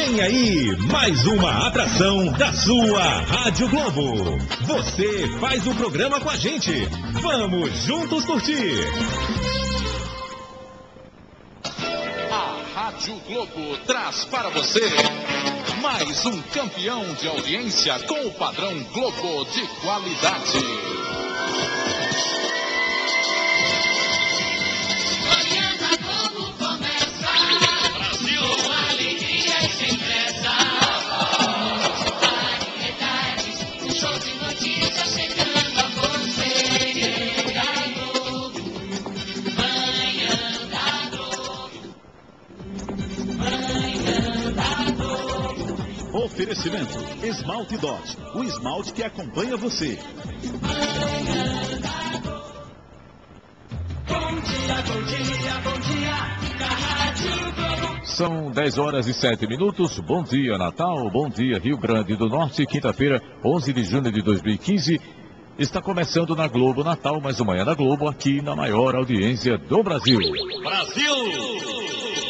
Vem aí, mais uma atração da sua Rádio Globo. Você faz o programa com a gente. Vamos juntos curtir. A Rádio Globo traz para você mais um campeão de audiência com o padrão Globo de qualidade. Oferecimento Esmalte Dot, o esmalte que acompanha você. Bom dia, bom dia, bom dia, da Rádio Globo. São 10 horas e 7 minutos. Bom dia, Natal. Bom dia, Rio Grande do Norte. Quinta-feira, 11 de junho de 2015. Está começando na Globo Natal, mais uma Manhã da Globo, aqui na maior audiência do Brasil. Brasil!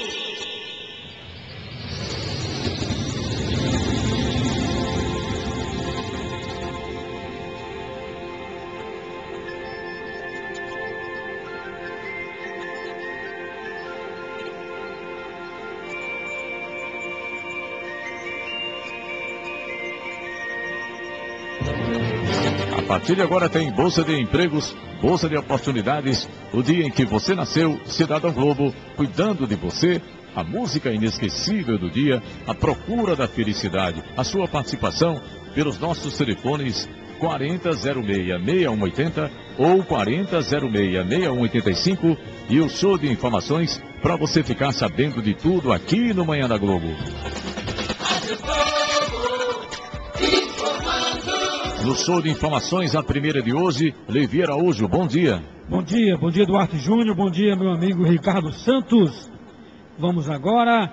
A partir de agora tem Bolsa de Empregos, Bolsa de Oportunidades, o dia em que você nasceu, Cidadão Globo, cuidando de você, a música inesquecível do dia, a procura da felicidade, a sua participação pelos nossos telefones 4006-6180 ou 4006-6185 e o show de informações para você ficar sabendo de tudo aqui no Manhã da Globo. No show de informações, a primeira de hoje, Levi Araújo, bom dia. Bom dia, Duarte Júnior, bom dia, meu amigo Ricardo Santos. Vamos agora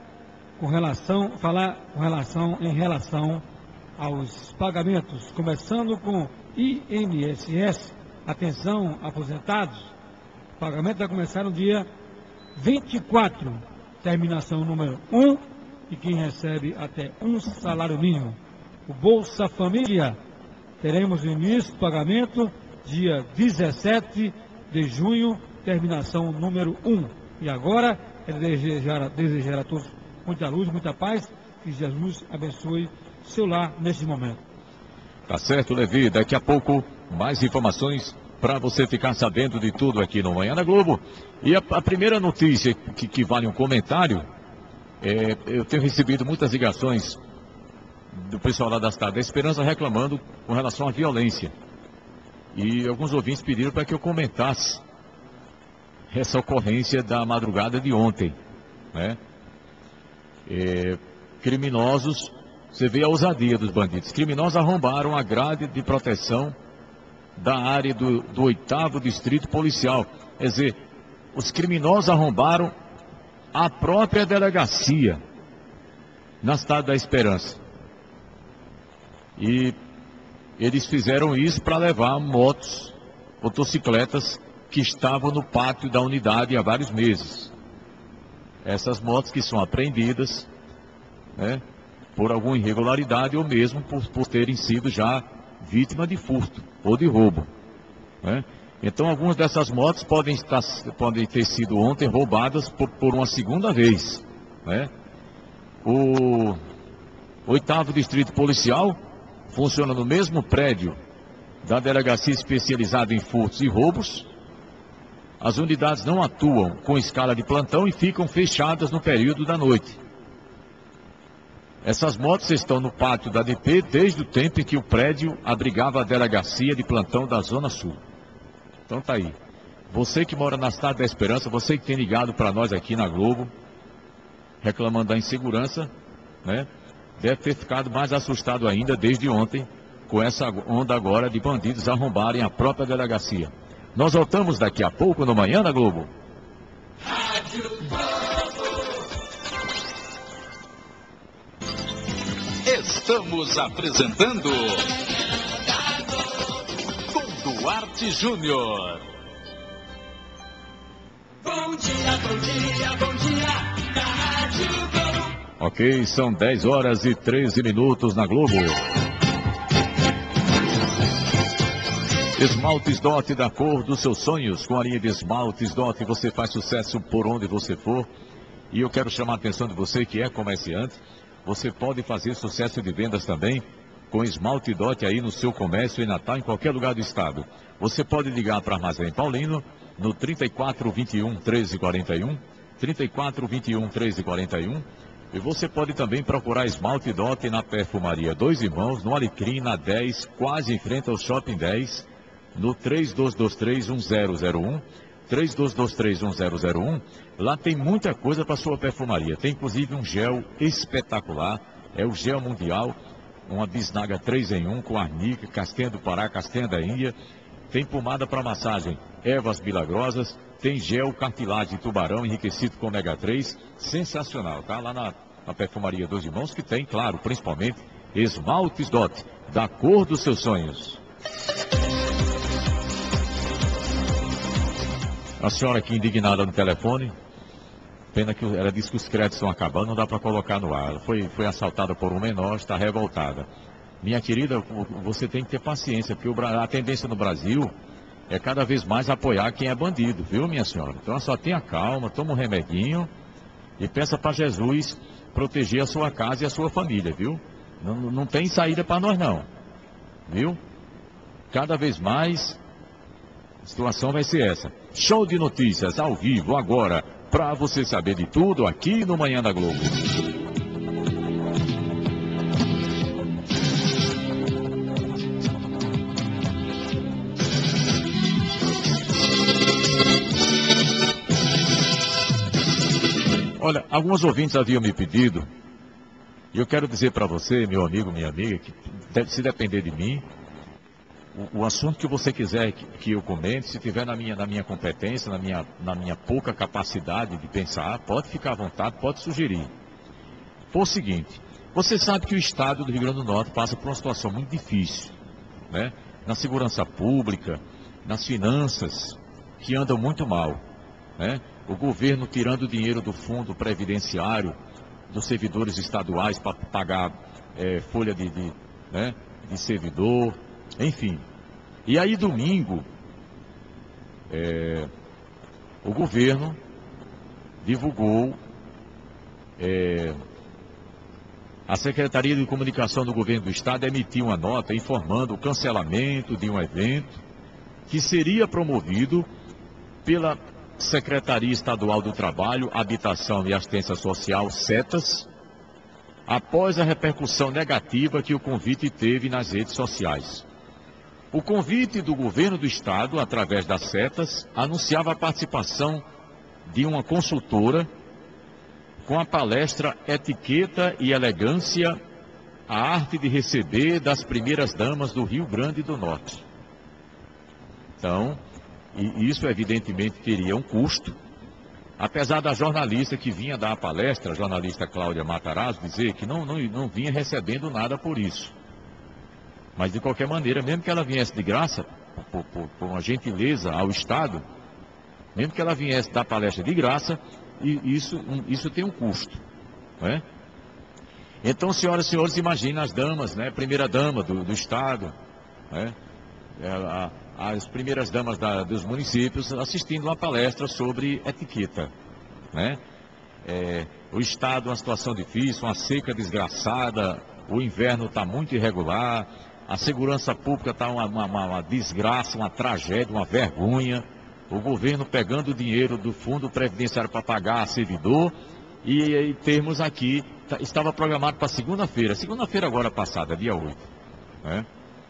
em relação aos pagamentos, começando com INSS. Atenção, aposentados, o pagamento vai começar no dia 24, terminação número 1, e quem recebe até um salário mínimo. O Bolsa Família, teremos o início do pagamento dia 17 de junho, terminação número 1. E agora, desejar a todos muita luz, muita paz, que Jesus abençoe seu lar neste momento. Tá certo, Levi. Daqui a pouco, mais informações para você ficar sabendo de tudo aqui no Manhã da Globo. E a primeira notícia que vale um comentário, eu tenho recebido muitas ligações do pessoal lá da Cidade da Esperança reclamando com relação à violência. E alguns ouvintes pediram para que eu comentasse essa ocorrência da madrugada de ontem, né? Criminosos, você vê a ousadia dos bandidos. Criminosos arrombaram a grade de proteção da área do 8º Distrito Policial. Quer dizer, os criminosos arrombaram a própria delegacia na Cidade da Esperança. E eles fizeram isso para levar motocicletas que estavam no pátio da unidade há vários meses. Essas motos que são apreendidas, né, por alguma irregularidade ou mesmo por terem sido já vítima de furto ou de roubo, né? Então algumas dessas motos podem ter sido ontem roubadas por uma segunda vez, né? O 8º Distrito Policial funciona no mesmo prédio da Delegacia Especializada em Furtos e Roubos. As unidades não atuam com escala de plantão e ficam fechadas no período da noite. Essas motos estão no pátio da DP desde o tempo em que o prédio abrigava a Delegacia de Plantão da Zona Sul. Então tá aí. Você que mora na Cidade da Esperança, você que tem ligado para nós aqui na Globo, reclamando da insegurança, né? Deve ter ficado mais assustado ainda desde ontem, com essa onda agora de bandidos arrombarem a própria delegacia. Nós voltamos daqui a pouco no Manhã da Globo. Rádio Globo. Estamos apresentando com Duarte Júnior. Bom dia, bom dia, bom dia, da Rádio Globo. Ok, são 10 horas e 13 minutos na Globo. Esmaltes Dot, da cor dos seus sonhos. Com a linha de Esmaltes Dot você faz sucesso por onde você for. E eu quero chamar a atenção de você que é comerciante. Você pode fazer sucesso de vendas também com Esmalte Dot aí no seu comércio em Natal, em qualquer lugar do estado. Você pode ligar para Armazém Paulino no 3421 1341, 3421 1341. E você pode também procurar Esmalte Dot na Perfumaria Dois Irmãos, no Alecrim, na 10, quase em frente ao Shopping 10, no 3223-1001, 3223-1001. Lá tem muita coisa para sua perfumaria. Tem inclusive um gel espetacular, é o Gel Mundial, uma bisnaga 3 em 1 com arnica, castanha do Pará, castanha da Índia. Tem pomada para massagem Ervas Milagrosas, tem gel cartilagem tubarão enriquecido com ômega 3, sensacional, tá? Lá na Perfumaria Dois Irmãos, que tem, claro, principalmente Esmaltes Dot, da cor dos seus sonhos. A senhora aqui indignada no telefone, pena que ela disse que os créditos estão acabando, não dá para colocar no ar. Ela foi assaltada por um menor, está revoltada. Minha querida, você tem que ter paciência, porque a tendência no Brasil é cada vez mais apoiar quem é bandido, viu, minha senhora? Então só tenha calma, toma um remedinho e peça para Jesus proteger a sua casa e a sua família, viu? Não tem saída para nós não, viu? Cada vez mais a situação vai ser essa. Show de notícias ao vivo agora, para você saber de tudo aqui no Manhã da Globo. Olha, alguns ouvintes haviam me pedido, e eu quero dizer para você, meu amigo, minha amiga, que se depender de mim, o assunto que você quiser que eu comente, se tiver na minha competência, na minha pouca capacidade de pensar, pode ficar à vontade, pode sugerir. Por seguinte, você sabe que o estado do Rio Grande do Norte passa por uma situação muito difícil, né? Na segurança pública, nas finanças, que andam muito mal, né? O governo tirando dinheiro do fundo previdenciário dos servidores estaduais para pagar folha de servidor, enfim. E aí domingo, o governo divulgou, a Secretaria de Comunicação do Governo do Estado emitiu uma nota informando o cancelamento de um evento que seria promovido pela Secretaria Estadual do Trabalho, Habitação e Assistência Social, SETAS, após a repercussão negativa que o convite teve nas redes sociais. O convite do governo do estado, através das SETAS, anunciava a participação de uma consultora com a palestra Etiqueta e Elegância, a arte de receber das primeiras damas do Rio Grande do Norte. Então, e isso evidentemente teria um custo, apesar da jornalista que vinha dar a palestra, a jornalista Cláudia Matarazzo, dizer que não vinha recebendo nada por isso. Mas de qualquer maneira, mesmo que ela viesse de graça, por uma gentileza ao Estado, mesmo que ela viesse dar palestra de graça, isso tem um custo, não é? Então, senhoras e senhores, imaginem as damas, né? Primeira dama do Estado, né? As primeiras damas dos municípios assistindo uma palestra sobre etiqueta, né? O Estado, uma situação difícil, uma seca desgraçada, o inverno está muito irregular, a segurança pública está uma desgraça, uma tragédia, uma vergonha, o governo pegando o dinheiro do fundo previdenciário para pagar a servidor, e termos aqui, estava programado para segunda-feira agora passada, dia 8, né?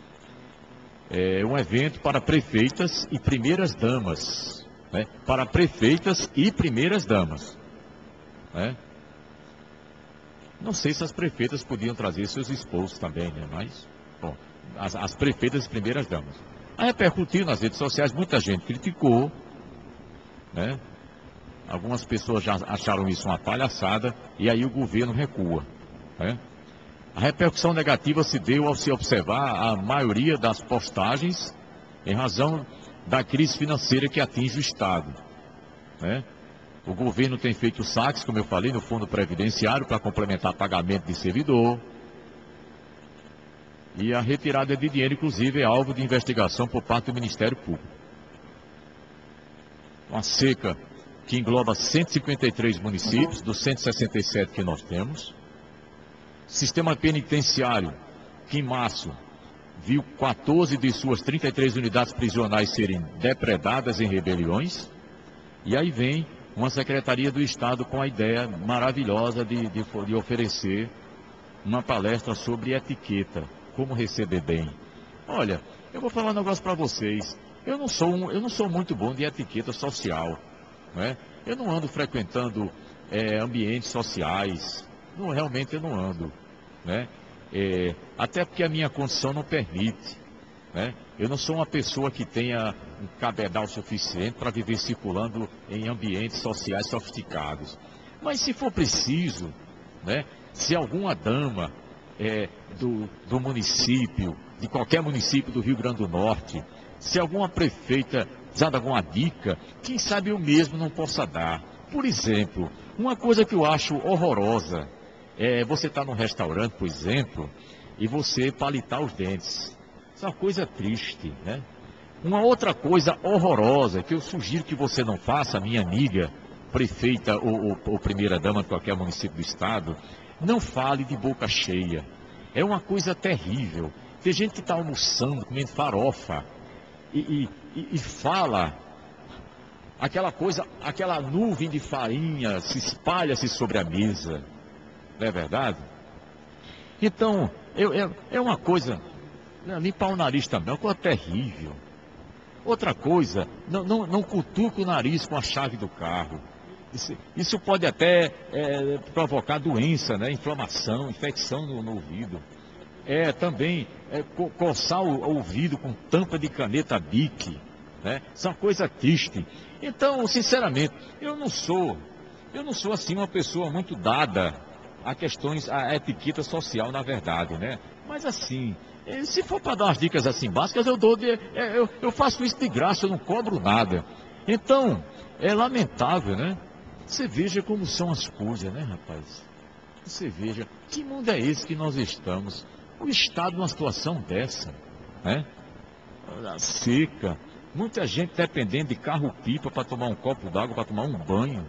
Um evento para prefeitas e primeiras damas, né? Para prefeitas e primeiras damas, né? Não sei se as prefeitas podiam trazer seus esposos também, né? Mas, bom, as prefeitas e primeiras damas. Aí repercutiu nas redes sociais, muita gente criticou, né? Algumas pessoas já acharam isso uma palhaçada, e aí o governo recua, né? A repercussão negativa se deu ao se observar a maioria das postagens em razão da crise financeira que atinge o Estado, né? O governo tem feito saques, como eu falei, no fundo previdenciário para complementar pagamento de servidor. E a retirada de dinheiro, inclusive, é alvo de investigação por parte do Ministério Público. Uma seca que engloba 153 municípios, dos 167 que nós temos. Sistema penitenciário, que em março viu 14 de suas 33 unidades prisionais serem depredadas em rebeliões. E aí vem uma Secretaria do Estado com a ideia maravilhosa de oferecer uma palestra sobre etiqueta, como receber bem. Olha, eu vou falar um negócio para vocês. Eu não sou muito bom de etiqueta social, né? Eu não ando frequentando ambientes sociais. Realmente eu não ando, né? Até porque a minha condição não permite, né? Eu não sou uma pessoa que tenha um cabedal suficiente para viver circulando em ambientes sociais sofisticados. Mas se for preciso, né? Se alguma dama do município, de qualquer município do Rio Grande do Norte, se alguma prefeita precisar de alguma dica, quem sabe eu mesmo não possa dar. Por exemplo, uma coisa que eu acho horrorosa é você estar num restaurante, por exemplo, e você palitar os dentes. Isso é uma coisa triste, né? Uma outra coisa horrorosa que eu sugiro que você não faça, minha amiga prefeita ou primeira-dama de qualquer município do estado, não fale de boca cheia. É uma coisa terrível. Tem gente que está almoçando, comendo farofa, e fala aquela coisa, aquela nuvem de farinha se espalha-se sobre a mesa. Não é verdade? Então, é uma coisa, limpar o nariz também é uma coisa terrível. Outra coisa, não cutuca o nariz com a chave do carro. Isso pode até provocar doença, né? Inflamação, infecção no ouvido. Também coçar o ouvido com tampa de caneta Bic, né? Isso é uma coisa triste. Então, sinceramente, eu não sou assim uma pessoa muito dada a questões, a etiqueta social, na verdade, né? Mas assim, se for para dar umas dicas assim básicas, eu faço isso de graça, eu não cobro nada. Então, é lamentável, né? Você veja como são as coisas, né, rapaz? Você veja, que mundo é esse que nós estamos? O Estado numa situação dessa, né? A seca, muita gente dependendo de carro-pipa para tomar um copo d'água, para tomar um banho.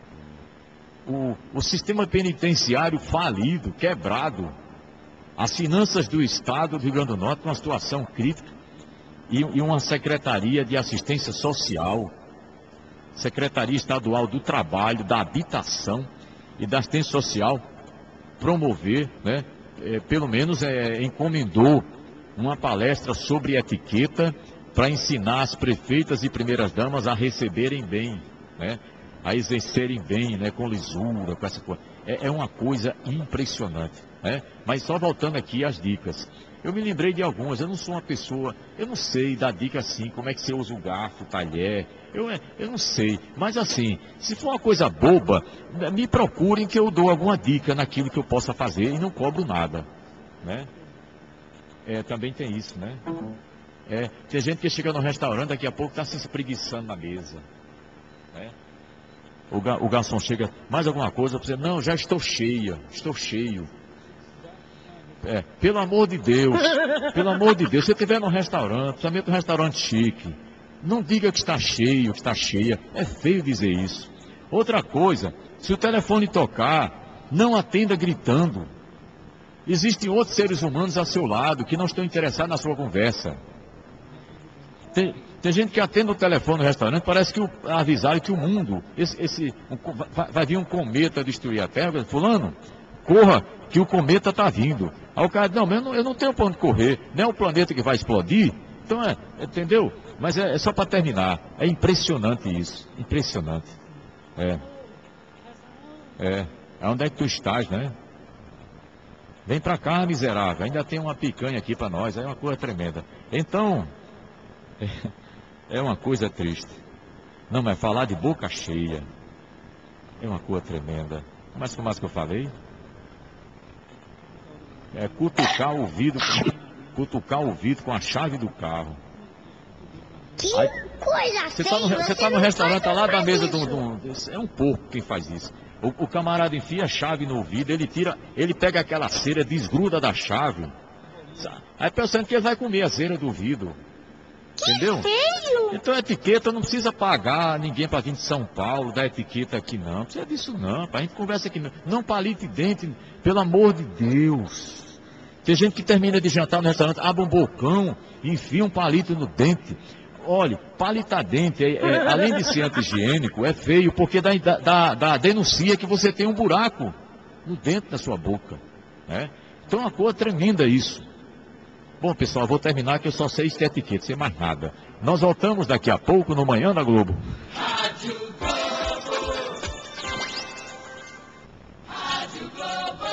O sistema penitenciário falido, quebrado. As finanças do Estado do Rio Grande do Norte numa situação crítica. E uma Secretaria de Assistência Social, Secretaria Estadual do Trabalho, da Habitação e da Assistência Social, promover, né? Pelo menos encomendou uma palestra sobre etiqueta para ensinar as prefeitas e primeiras-damas a receberem bem, né? A exercerem bem, né? Com lisura, com essa coisa. É uma coisa impressionante, né? Mas só voltando aqui às dicas. Eu me lembrei de algumas, eu não sou uma pessoa, eu não sei dar dica assim, como é que você usa o garfo, o talher, eu não sei. Mas assim, se for uma coisa boba, me procurem que eu dou alguma dica naquilo que eu possa fazer e não cobro nada, né? Também tem isso, né? Tem gente que chega no restaurante, daqui a pouco está se espreguiçando na mesa, né? O garçom chega, mais alguma coisa, você, não, já estou cheia, estou cheio. Pelo amor de Deus, se você estiver num restaurante, principalmente um restaurante chique, não diga que está cheio, que está cheia, é feio dizer isso. Outra coisa, se o telefone tocar, não atenda gritando. Existem outros seres humanos ao seu lado que não estão interessados na sua conversa. Tem gente que atende o telefone no restaurante, parece que avisaram que o mundo, vai vir um cometa destruir a Terra. Fulano, corra, que o cometa está vindo. Aí o cara diz, não, eu não tenho para onde correr, não é o planeta que vai explodir. Então, entendeu? Mas é só para terminar. É impressionante isso, impressionante. Onde é que tu estás, né? Vem para cá, miserável, ainda tem uma picanha aqui para nós, é uma coisa tremenda. Então, é uma coisa triste. Não, mas falar de boca cheia é uma coisa tremenda. Mas como mais que eu falei? Cutucar o vidro com a chave do carro. coisa Você feia. tá no restaurante, tá lá da mesa do É um porco quem faz isso. O camarada enfia a chave no ouvido, ele pega aquela cera, desgruda da chave. Aí pensando que ele vai comer a cera do ouvido. Entendeu? Feio. Então a etiqueta não precisa pagar ninguém para vir de São Paulo, dar etiqueta aqui não. Não precisa disso não, a gente conversa aqui não. Não palite dente, pelo amor de Deus. Tem gente que termina de jantar no restaurante, abre um bocão, enfia um palito no dente. Olha, palitar dente, além de ser anti-higiênico, é feio, porque denuncia que você tem um buraco no dente da sua boca. Né? Então é uma coisa tremenda isso. Bom, pessoal, vou terminar que eu só sei etiqueta, sem mais nada. Nós voltamos daqui a pouco no Manhã da Globo. Rádio Globo. Rádio Globo.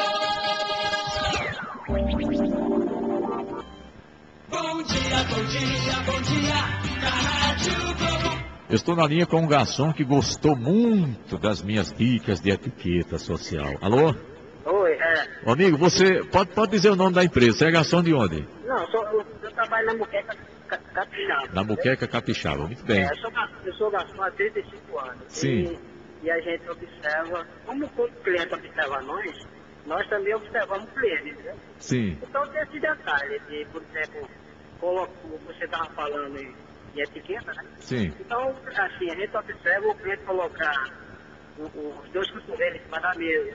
Bom dia, bom dia, bom dia. Da Rádio Globo. Eu estou na linha com um garçom que gostou muito das minhas dicas de etiqueta social. Alô? Oi, Ô, amigo, você pode dizer o nome da empresa? Você é garçom de onde? Não, eu trabalho na Muqueca Capixaba. Na Muqueca Capixaba, muito bem. Eu sou garçom há 35 anos. Sim. E a gente observa, como todo cliente observa nós também observamos o cliente, entendeu? Sim. Então tem esse detalhe de, por exemplo, você estava falando em etiqueta, né? Sim. Então, assim, a gente observa o cliente colocar os dois cotovelos em cima da mesa.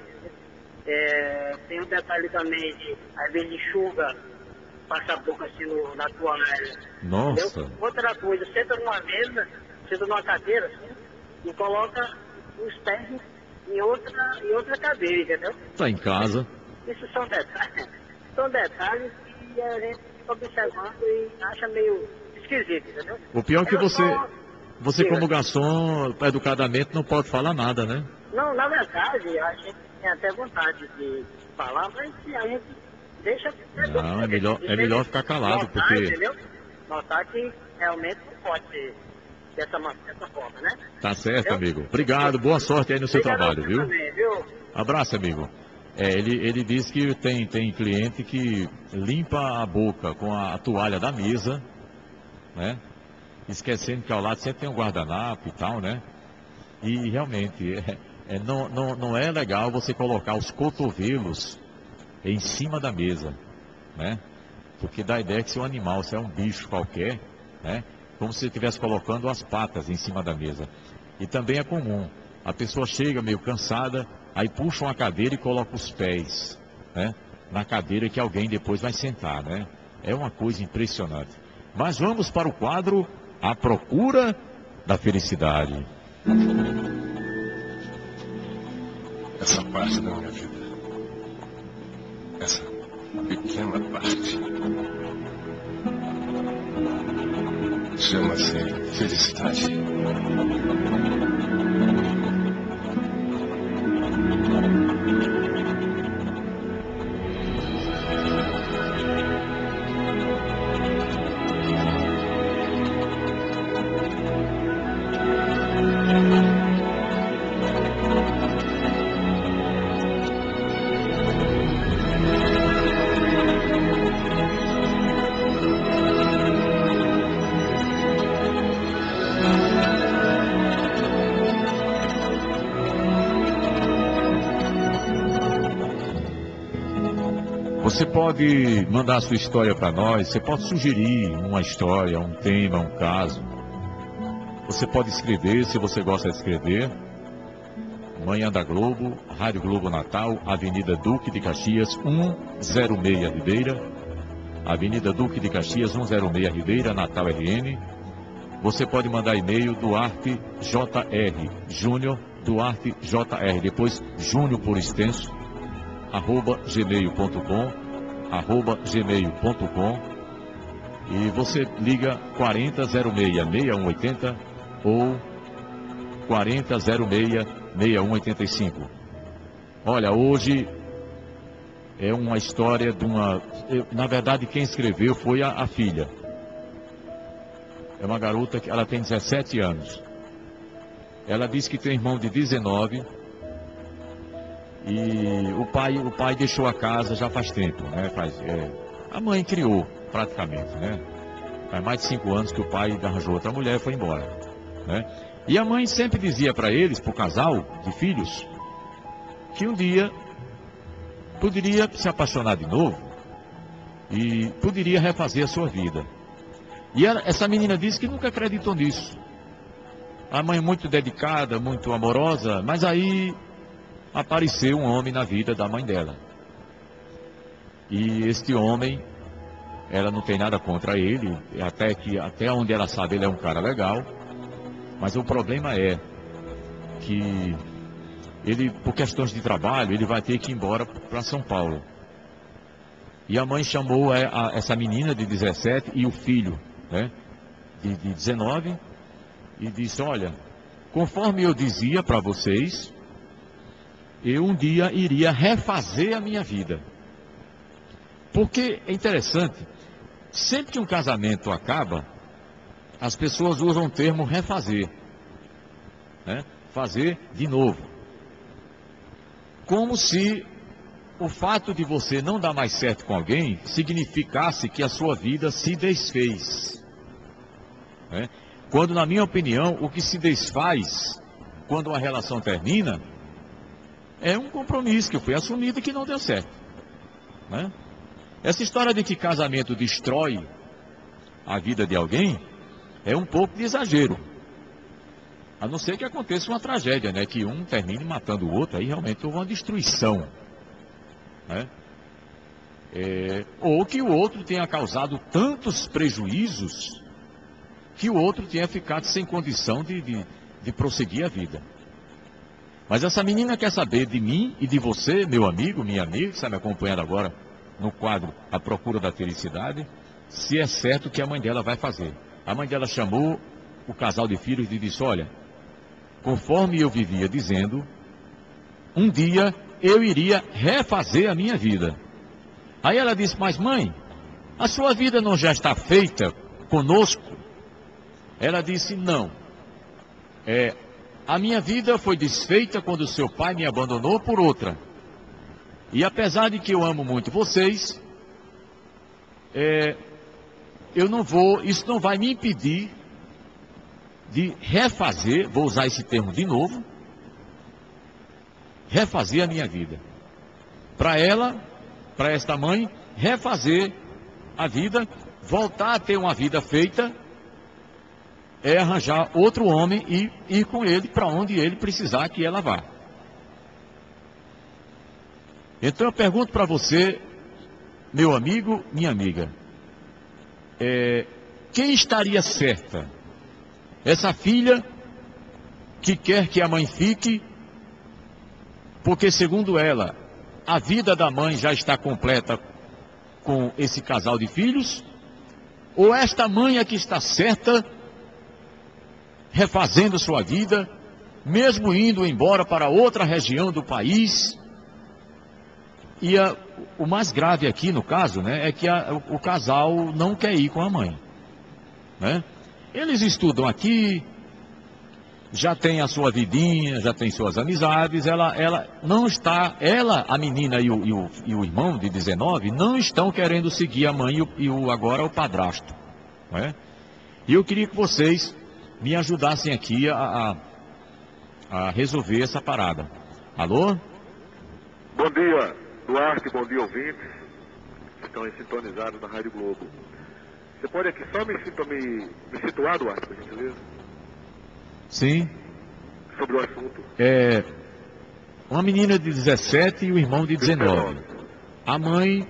Tem um detalhe também de, às vezes, enxuga, passa a boca assim na toalha. Nossa. Entendeu? Outra coisa, senta numa mesa, senta numa cadeira, assim, e coloca os pés em outra cadeira, entendeu? Tá em casa. Isso são detalhes que a gente fica observando e acha meio esquisito, entendeu? O pior é que você como garçom, educadamente, não pode falar nada, né? Não, na verdade, a gente tem até vontade de falar, mas a gente deixa... Não, é melhor ficar calado, notar, porque... Entendeu? Notar que realmente não pode ser dessa forma, né? Tá certo, amigo. Obrigado, boa sorte aí no seu trabalho, viu? Também, viu? Abraço, amigo. Ele diz que tem cliente que limpa a boca com a toalha da mesa, né? Esquecendo que ao lado sempre tem um guardanapo e tal, né? E realmente, não é legal você colocar os cotovelos em cima da mesa, né? Porque dá a ideia que se é um animal, se é um bicho qualquer, né? Como se você estivesse colocando as patas em cima da mesa. E também é comum, a pessoa chega meio cansada, aí puxa uma cadeira e coloca os pés, né? Na cadeira que alguém depois vai sentar, né? É uma coisa impressionante. Mas vamos para o quadro A Procura da Felicidade. Essa parte da minha vida, essa pequena parte, chama-se felicidade. Você pode mandar a sua história para nós, você pode sugerir uma história, um tema, um caso. Você pode escrever, se você gosta de escrever. Manhã da Globo, Rádio Globo Natal, Avenida Duque de Caxias, 106 Ribeira. Avenida Duque de Caxias, 106 Ribeira, Natal RN. Você pode mandar e-mail Duarte JR, Júnior, Duarte JR, depois Júnior por extenso, @gmail.com, @gmail.com, e você liga 4006-6180 ou 4006-6185. Olha, hoje é uma história de uma... Na verdade, quem escreveu foi a filha. É uma garota que ela tem 17 anos. Ela diz que tem um irmão de 19. E o pai deixou a casa já faz tempo, né? A mãe criou, praticamente, né? Faz mais de 5 anos que o pai arranjou outra mulher e foi embora, né? E a mãe sempre dizia para eles, para o casal de filhos, que um dia poderia se apaixonar de novo e poderia refazer a sua vida. E essa menina disse que nunca acreditou nisso. A mãe muito dedicada, muito amorosa, mas aí apareceu um homem na vida da mãe dela. E este homem, ela não tem nada contra ele, até onde ela sabe ele é um cara legal, mas o problema é que ele, por questões de trabalho, ele vai ter que ir embora para São Paulo. E a mãe chamou essa menina de 17 e o filho, né, de 19, e disse: olha, conforme eu dizia para vocês, eu um dia iria refazer a minha vida. Porque é interessante, sempre que um casamento acaba, as pessoas usam o termo refazer, né? Fazer de novo. Como se o fato de você não dar mais certo com alguém significasse que a sua vida se desfez, né? Quando, na minha opinião, o que se desfaz quando uma relação termina é um compromisso que foi assumido e que não deu certo, né? Essa história de que casamento destrói a vida de alguém é um pouco de exagero. A não ser que aconteça uma tragédia, né? Que um termine matando o outro, aí realmente houve uma destruição, né? Ou que o outro tenha causado tantos prejuízos que o outro tenha ficado sem condição de prosseguir a vida. Mas essa menina quer saber de mim e de você, meu amigo, minha amiga, que está me acompanhando agora no quadro A Procura da Felicidade, se é certo o que a mãe dela vai fazer. A mãe dela chamou o casal de filhos e disse: olha, conforme eu vivia dizendo, um dia eu iria refazer a minha vida. Aí ela disse: mas mãe, a sua vida não já está feita conosco? Ela disse: não. A minha vida foi desfeita quando seu pai me abandonou por outra. E apesar de que eu amo muito vocês, eu não vou, isso não vai me impedir de refazer, vou usar esse termo de novo, refazer a minha vida. Para ela, para esta mãe, refazer a vida, voltar a ter uma vida feita, é arranjar outro homem e ir com ele para onde ele precisar que ela vá. Então eu pergunto para você, meu amigo, minha amiga, quem estaria certa? Essa filha que quer que a mãe fique, porque segundo ela, a vida da mãe já está completa com esse casal de filhos? Ou esta mãe é que está certa, refazendo sua vida, mesmo indo embora para outra região do país? E o mais grave aqui no caso, né, é que o casal não quer ir com a mãe, né? Eles estudam aqui, já tem a sua vidinha, já tem suas amizades, ela não está, a menina e o irmão de 19 não estão querendo seguir a mãe agora o padrasto, né? E eu queria que vocês me ajudassem aqui a resolver essa parada. Alô? Bom dia, Duarte, bom dia, ouvintes que estão sintonizados na Rádio Globo. Você pode aqui só me situar, Duarte, por gentileza? Sim. Sobre o assunto. Uma menina de 17 e o irmão de 19. A mãe,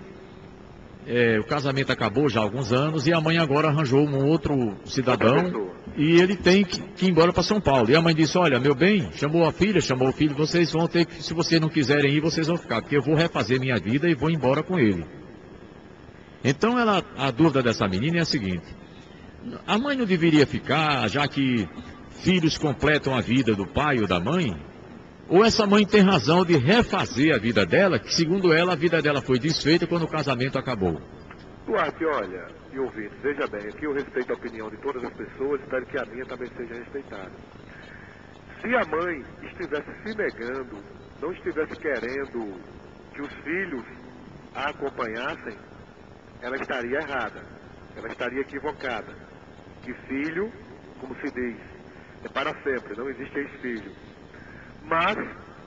o casamento acabou já há alguns anos e a mãe agora arranjou um outro cidadão e ele tem que ir embora para São Paulo. E a mãe disse: olha, meu bem, chamou a filha, chamou o filho, vocês vão ter que, se vocês não quiserem ir, vocês vão ficar, porque eu vou refazer minha vida e vou embora com ele. Então a dúvida dessa menina é a seguinte: a mãe não deveria ficar, já que filhos completam a vida do pai ou da mãe? Ou essa mãe tem razão de refazer a vida dela, que segundo ela, a vida dela foi desfeita quando o casamento acabou? Duarte, olha, e ouvintes, veja bem, aqui eu respeito a opinião de todas as pessoas, espero que a minha também seja respeitada. Se a mãe estivesse se negando, não estivesse querendo que os filhos a acompanhassem, ela estaria errada. ela estaria equivocada. Que filho, como se diz, é para sempre, não existe ex-filho. Mas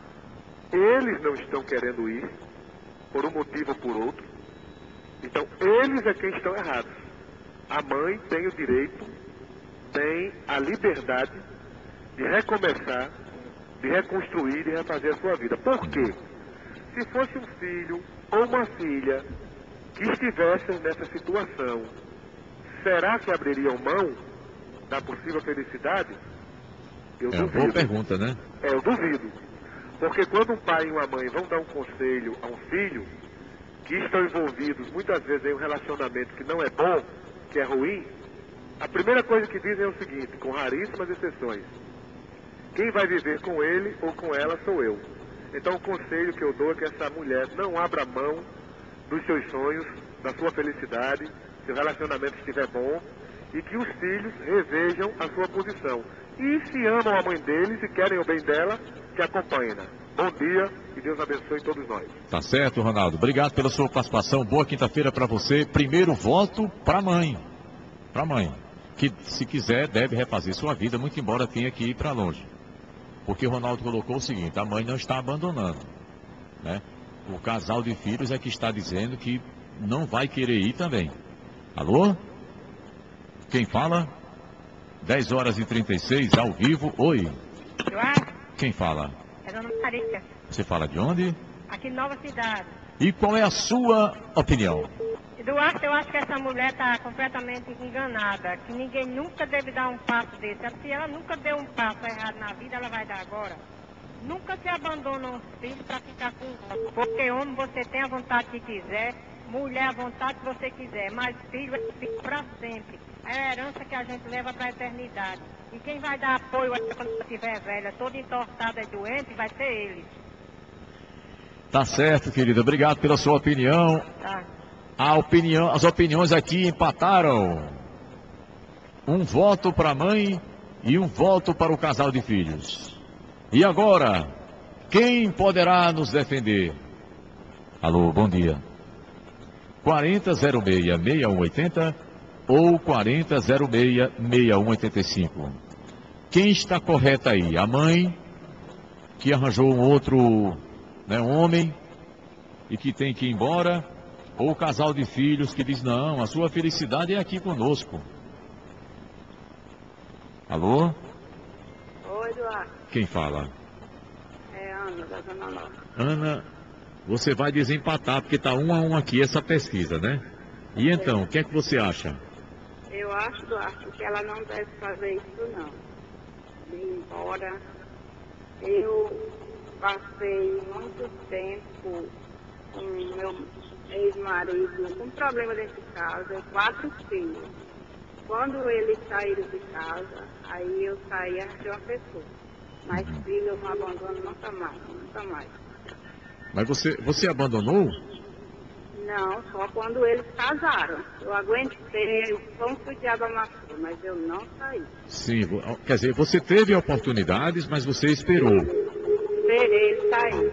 eles não estão querendo ir, por um motivo ou por outro. Então, eles é quem estão errados. A mãe tem o direito, tem a liberdade de recomeçar, de reconstruir e refazer a sua vida. Por quê? Se fosse um filho ou uma filha que estivessem nessa situação, será que abririam mão da possível felicidade? Eu duvido. Boa pergunta, né? Eu duvido. Porque quando um pai e uma mãe vão dar um conselho a um filho, que estão envolvidos muitas vezes em um relacionamento que não é bom, que é ruim, a primeira coisa que dizem é o seguinte, com raríssimas exceções: quem vai viver com ele ou com ela sou eu. Então o conselho que eu dou é que essa mulher não abra mão dos seus sonhos, da sua felicidade, se o relacionamento estiver bom, e que os filhos revejam a sua posição. E se amam a mãe deles e querem o bem dela, que acompanhem-na. Bom dia e Deus abençoe todos nós. Tá certo, Ronaldo. Obrigado pela sua participação. Boa quinta-feira para você. Primeiro voto para a mãe. Para a mãe. Que, se quiser, deve refazer sua vida, muito embora tenha que ir para longe. Porque o Ronaldo colocou o seguinte: a mãe não está abandonando, né? O casal de filhos é que está dizendo que não vai querer ir também. Alô? Quem fala? 10h36, ao vivo. Oi. Quem fala? É Dona Maria. Você fala de onde? Aqui em Nova Cidade. E qual é a sua opinião? Duarte, eu acho que essa mulher está completamente enganada, que ninguém nunca deve dar um passo desse. Se ela nunca deu um passo errado na vida, ela vai dar agora. Nunca se abandona um filho para ficar com outro. Porque homem você tem a vontade que quiser, mulher a vontade que você quiser, mas filho é filho para sempre. É a herança que a gente leva para a eternidade. E quem vai dar apoio a ela quando ela estiver velha, toda entortada e doente, vai ser eles. Tá certo, querida. Obrigado pela sua opinião. Tá. As opiniões aqui empataram. Um voto para a mãe e um voto para o casal de filhos. E agora, quem poderá nos defender? Alô, bom dia. 4006-6180 ou 4006-6185. Quem está correto aí? A mãe que arranjou um outro, né, homem e que tem que ir embora? Ou o casal de filhos que diz: não, a sua felicidade é aqui conosco? Alô? Oi, Eduardo. Quem fala? É Ana, da Zona Norte. Ana, você vai desempatar, porque está 1-1 aqui essa pesquisa, né? E então, o que é que você acha? Eu acho, Eduardo, que ela não deve fazer isso, não. Ir embora. Eu passei muito tempo com meu ex-marido com problema dentro de casa, 4 filhos. Quando eles saíram de casa, aí eu saí de uma pessoa. Mas filho eu não abandono nunca mais, nunca mais. Mas você abandonou? Não, só quando eles casaram. Eu aguentei, vamos que o diabo amassou, mas eu não saí. Sim, quer dizer, você teve oportunidades, mas você esperou. Esperei ele sair.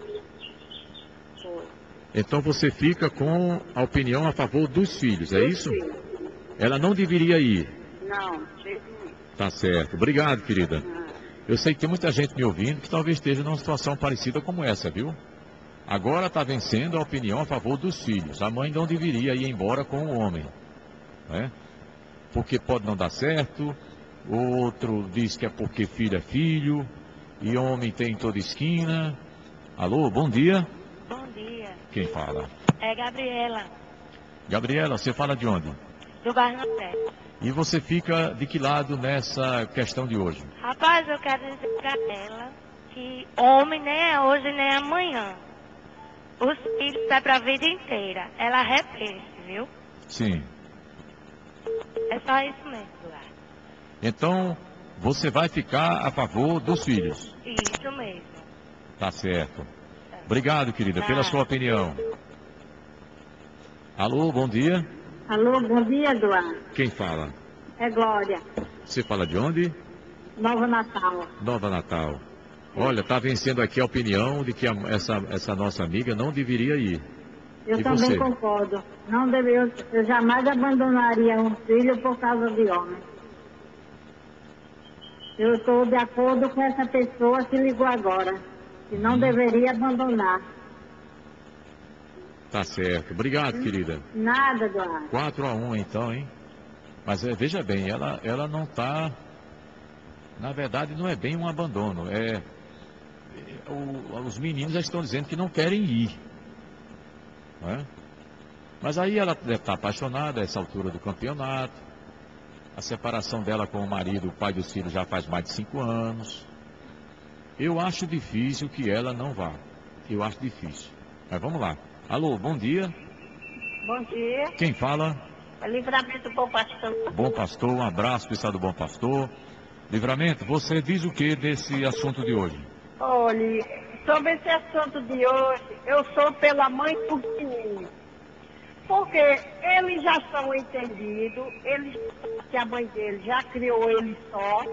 Foi. Então você fica com a opinião a favor dos filhos, é isso? Sim. Ela não deveria ir. Não, tá certo. Obrigado, querida. Eu sei que tem muita gente me ouvindo que talvez esteja numa situação parecida como essa, viu? Agora está vencendo a opinião a favor dos filhos. A mãe não deveria ir embora com o homem, né? Porque pode não dar certo. Outro diz que é porque filho é filho. E homem tem em toda esquina. Alô, bom dia. Bom dia. Quem fala? É Gabriela. Gabriela, você fala de onde? Do Barnabé. E você fica de que lado nessa questão de hoje? Rapaz, eu quero dizer pra ela que homem nem é hoje nem é amanhã. Os filhos é pra vida inteira. Ela repense, viu? Sim. É só isso mesmo, Eduardo. Então, você vai ficar a favor dos filhos? Isso mesmo. Tá certo. Obrigado, querida, pela sua opinião. Alô, bom dia. Alô, bom dia, Eduardo. Quem fala? É Glória. Você fala de onde? Nova Natal. Nova Natal. Olha, está vencendo aqui a opinião de que essa nossa amiga não deveria ir. Eu E também você? concordo. Não eu jamais abandonaria um filho por causa de homem. Eu estou de acordo com essa pessoa que ligou agora, que não deveria abandonar. Tá certo. Obrigado, querida. Nada, Eduardo. 4-1 então, hein? Mas veja bem, ela não está... Na verdade, não é bem um abandono. Os meninos já estão dizendo que não querem ir. Não é? Mas aí ela deve estar apaixonada a essa altura do campeonato. A separação dela com o marido, o pai dos filhos, já faz mais de 5 anos. Eu acho difícil que ela não vá. Eu acho difícil. Mas vamos lá. Alô, bom dia. Bom dia. Quem fala? É Livramento Bom Pastor. Bom Pastor, um abraço, pessoal do Bom Pastor. Livramento, você diz o que desse assunto de hoje? Olha, sobre esse assunto de hoje, eu sou pela mãe por menino. Porque eles já são entendidos, que a mãe dele já criou ele só.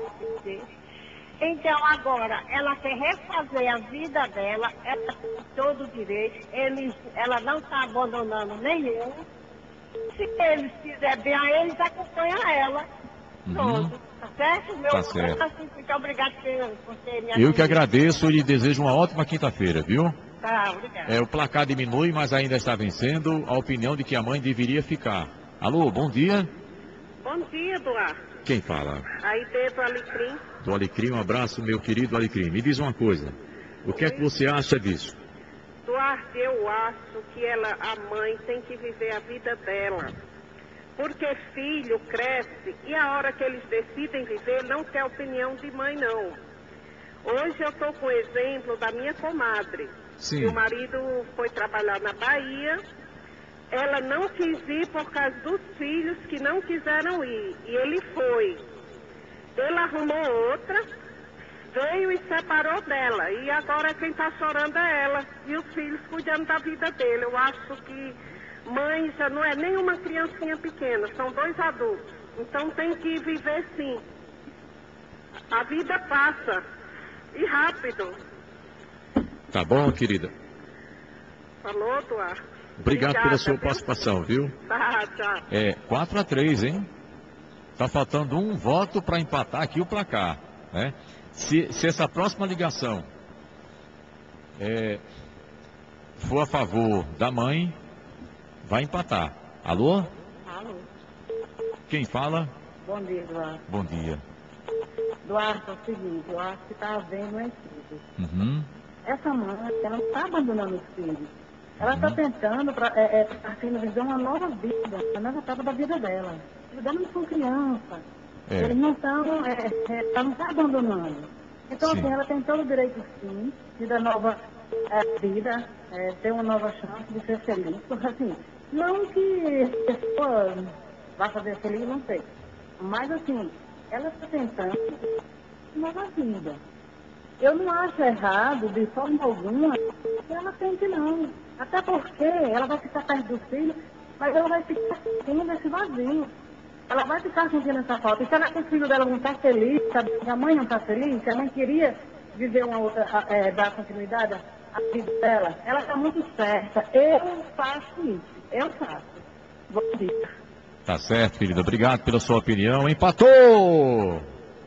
Então agora, ela quer refazer a vida dela, ela tem todo o direito, ela não está abandonando nenhum. Se eles quiserem bem a eles, acompanha ela. Todo. Tá certo? Tá certo. Assim, muito obrigado por ter me Eu que agradeço e lhe desejo uma ótima quinta-feira, viu? Tá, obrigado. O placar diminui, mas ainda está vencendo a opinião de que a mãe deveria ficar. Alô, bom dia. Bom dia, Eduardo. Quem fala? Aí do Alecrim. Do Alecrim, um abraço, meu querido Alecrim. Me diz uma coisa, o que é que você acha disso? Eduardo, eu acho que a mãe tem que viver a vida dela. Porque filho cresce e a hora que eles decidem viver não quer opinião de mãe, não. Hoje eu estou com o exemplo da minha comadre. Sim. Meu marido foi trabalhar na Bahia. Ela não quis ir por causa dos filhos que não quiseram ir. E ele foi. Ele arrumou outra, veio e separou dela. E agora quem está chorando é ela. E os filhos cuidando da vida dele. Eu acho que mãe já não é nem uma criancinha pequena, são 2 adultos. Então tem que viver sim. A vida passa. E rápido. Tá bom, querida? Falou, Eduardo? Obrigado pela sua viu? participação, viu? Tá, tchau. 4-3, hein? Tá faltando um voto para empatar aqui o placar, né? Se essa próxima ligação for a favor da mãe, vai empatar. Alô? Alô. Quem fala? Bom dia, Eduardo. Bom dia. Eduardo, é o seguinte, eu acho que está havendo um equívoco. Uhum. Essa mãe, ela não está abandonando os filhos. Ela está tentando, viver uma nova vida, a nova etapa da vida dela. Eles não são crianças. Eles não estão, ela não está abandonando. Então, assim, ela tem todo o direito, sim, de dar nova vida, ter uma nova chance de ser feliz. Porque, assim, não que a pessoa vá fazer feliz, não sei. Mas, assim, ela está tentando nova vida. Eu não acho errado, de forma alguma, que ela tente, não. Até porque ela vai ficar perto do filho, mas ela vai ficar sentindo esse vazio. Ela vai ficar sentindo essa falta. E será que o filho dela não está feliz? Sabe? Que a mãe não está feliz? Que a mãe queria viver uma outra, dar continuidade à vida dela? Ela está muito certa. Eu faço isso. Eu faço. Bom dia. Tá certo, querida. Obrigado pela sua opinião. Empatou!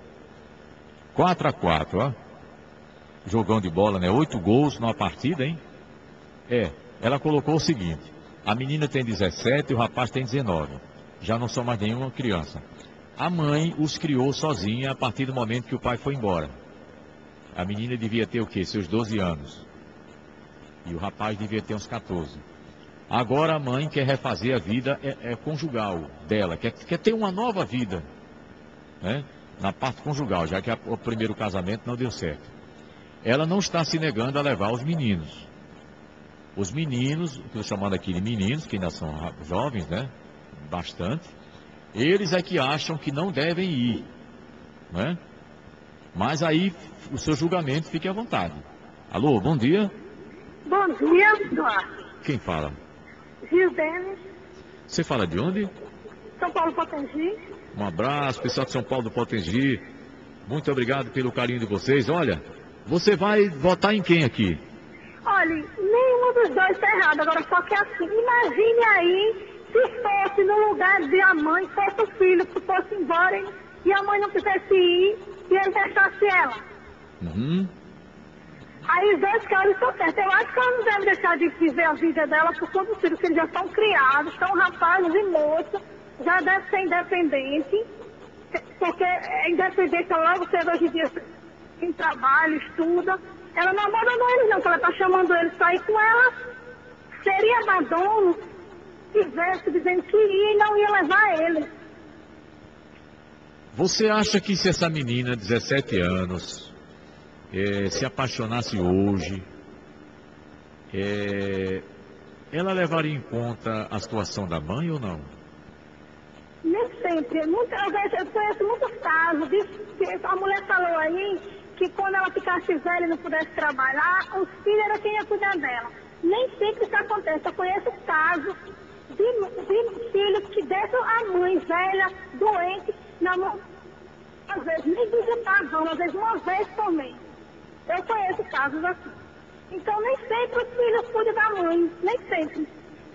4-4, ó. Jogão de bola, né? 8 gols numa partida, hein? Ela colocou o seguinte: a menina tem 17 e o rapaz tem 19. Já não são mais nenhuma criança. A mãe os criou sozinha a partir do momento que o pai foi embora. A menina devia ter o quê? Seus 12 anos. E o rapaz devia ter uns 14. Agora a mãe quer refazer a vida conjugal dela, quer ter uma nova vida, né? Na parte conjugal, já que o primeiro casamento não deu certo. Ela não está se negando a levar os meninos. Os meninos, que eu estou chamando aqui de meninos, que ainda são jovens, né? Bastante. Eles é que acham que não devem ir, né? Mas aí o seu julgamento fique à vontade. Alô, bom dia. Bom dia, Eduardo. Quem fala? Gil Denis. Você fala de onde? São Paulo Potengi. Um abraço, pessoal de São Paulo do Potengi. Muito obrigado pelo carinho de vocês. Olha, você vai votar em quem aqui? Olha, nenhuma dos dois está errado. Agora, só que assim, imagine aí se fosse no lugar de a mãe, fosse o filho que fosse embora e a mãe não quisesse ir e ele deixasse ela. Uhum. Aí os dois caras estão certos. Eu acho que ela não deve deixar de viver a vida dela por todos os filhos, que eles já estão criados, são rapazes e moças, já deve ser independente, porque independência logo cedo hoje em dia em trabalho, estuda. Ela não abandonou eles não, porque ela está chamando eles para ir com ela. Seria abandono se tivesse dizendo que ia e não ia levar eles. Você acha que se essa menina, 17 anos, se apaixonasse hoje, ela levaria em conta a situação da mãe ou não? Nem sempre. Eu conheço muitos casos. A mulher falou aí que quando ela ficasse velha e não pudesse trabalhar, os filhos era quem ia cuidar dela. Nem sempre isso acontece. Eu conheço casos de filhos que deixam a mãe velha, doente, na mão, às vezes nem visitavam, às vezes uma vez também. Eu conheço casos assim. Então nem sempre os filhos cuidam da mãe, nem sempre.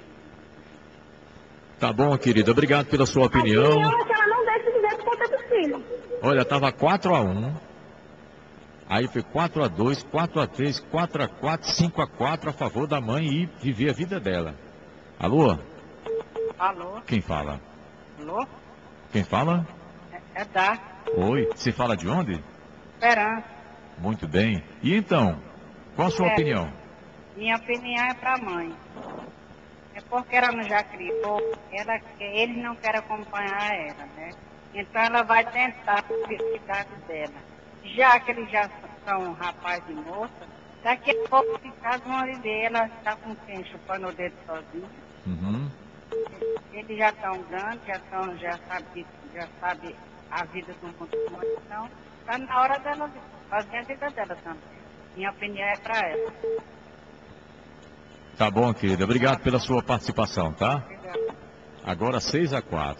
Tá bom, querida. Obrigado pela sua opinião. A opinião é que ela não deixa de ver por conta dos filhos. Olha, estava 4-1. Aí foi 4-2, 4-3, 4-4, 5-4 a favor da mãe e viver a vida dela. Alô? Alô? Quem fala? Alô? Quem fala? É Dá. Oi, você fala de onde? Esperança. Muito bem. E então, qual a sua opinião? Minha opinião é para a mãe. É porque ela não já criou, ele não quer acompanhar ela, né? Então ela vai tentar a felicidade dela. Já que eles já são rapaz e moça, daqui a pouco em casa vão viver, ela está com quem? Chupando o dedo sozinho. Uhum. Eles já estão grandes, já sabe a vida do mundo, então está na hora dela fazer a vida dela também. Minha opinião é para ela. Tá bom, querida. Obrigado pela sua participação, tá? Agora 6-4.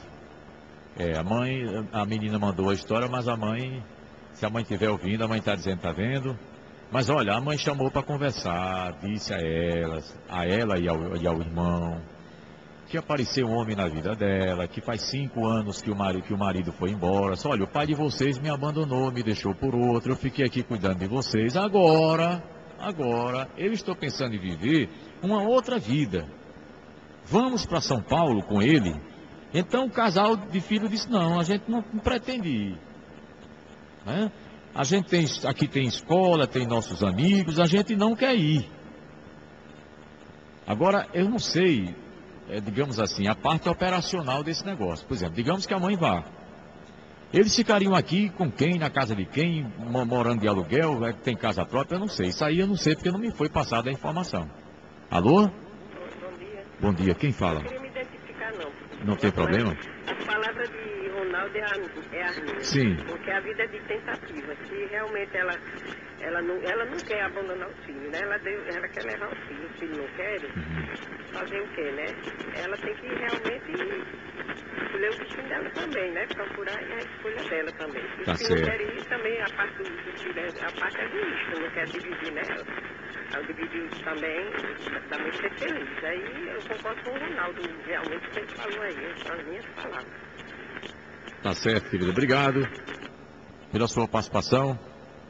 A menina mandou a história, mas a mãe, se a mãe estiver ouvindo, a mãe está dizendo, tá vendo? Mas olha, a mãe chamou para conversar, disse a ela e ao irmão, que apareceu um homem na vida dela, que faz 5 anos que o marido foi embora. Só, olha, o pai de vocês me abandonou, me deixou por outro, eu fiquei aqui cuidando de vocês. Agora, eu estou pensando em viver uma outra vida. Vamos para São Paulo com ele? Então o casal de filho disse, não, a gente não pretende ir. Né? A gente aqui tem escola, tem nossos amigos, a gente não quer ir. Agora, eu não sei, digamos assim, a parte operacional desse negócio. Por exemplo, digamos que a mãe vá. Eles ficariam aqui com quem, na casa de quem, morando de aluguel, tem casa própria, eu não sei. Isso aí eu não sei porque não me foi passada a informação. Alô? Bom dia. Bom dia, quem fala? Não queria me identificar, não. Não tem problema? A palavra de Ronaldo é a minha. Sim. Porque a vida é de tentativa. Se realmente ela não quer abandonar o filho, né? Ela quer levar o filho não quer, fazer o quê, né? Ela tem que realmente escolher o destino dela também, né? Procurar a escolha dela também. Tá se certo. não quer ir, também a parte do filho, a parte egoísta, não quer dividir, né? Ao dividir também, também ser feliz. Aí eu concordo com o Ronaldo, realmente o que ele falou aí, são as minhas palavras. Tá certo, querida. Obrigado pela sua participação.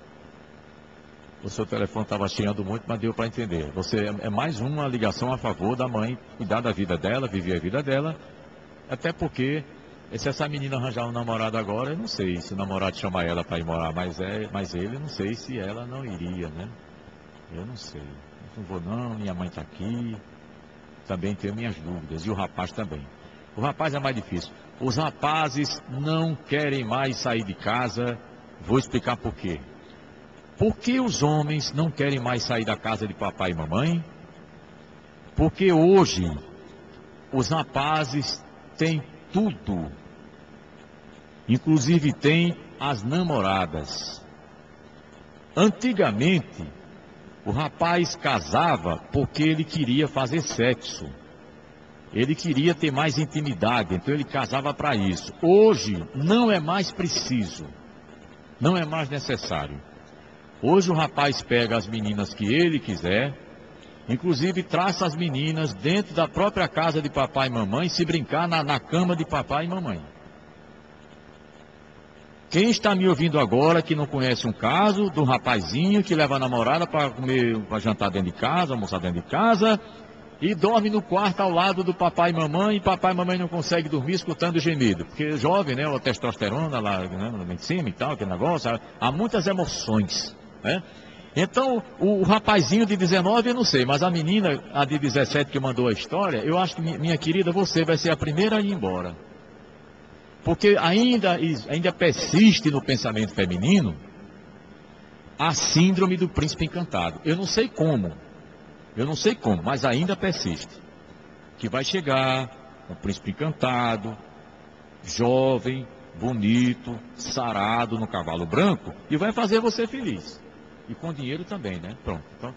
O seu telefone estava chiando muito, mas deu para entender. Você é mais uma ligação a favor da mãe cuidar da vida dela, viver a vida dela. Até porque, se essa menina arranjar um namorado agora, eu não sei se o namorado chamar ela para ir morar, mas ele, não sei se ela não iria, né? Eu não sei. Não vou não, minha mãe está aqui. Também tenho minhas dúvidas. E o rapaz também. O rapaz é mais difícil. Os rapazes não querem mais sair de casa. Vou explicar por quê. Por que os homens não querem mais sair da casa de papai e mamãe? Porque hoje os rapazes têm tudo. Inclusive tem as namoradas. Antigamente, o rapaz casava porque ele queria fazer sexo. Ele queria ter mais intimidade, então ele casava para isso. Hoje não é mais preciso, não é mais necessário. Hoje o rapaz pega as meninas que ele quiser Inclusive, traça as meninas dentro da própria casa de papai e mamãe, se brincar na cama de papai e mamãe. Quem está me ouvindo agora, que não conhece um caso de um rapazinho que leva a namorada para comer, para jantar dentro de casa, almoçar dentro de casa, e dorme no quarto ao lado do papai e papai e mamãe não consegue dormir escutando gemido. Porque jovem, né, a testosterona lá, né, em cima e tal, aquele negócio, há muitas emoções, né? Então, o rapazinho de 19, eu não sei, mas a menina, a de 17 que mandou a história, eu acho que, minha querida, você vai ser a primeira a ir embora. Porque ainda persiste no pensamento feminino a síndrome do príncipe encantado. Eu não sei como, mas ainda persiste. Que vai chegar um príncipe encantado, jovem, bonito, sarado no cavalo branco, e vai fazer você feliz. E com dinheiro também, né? Pronto. Então,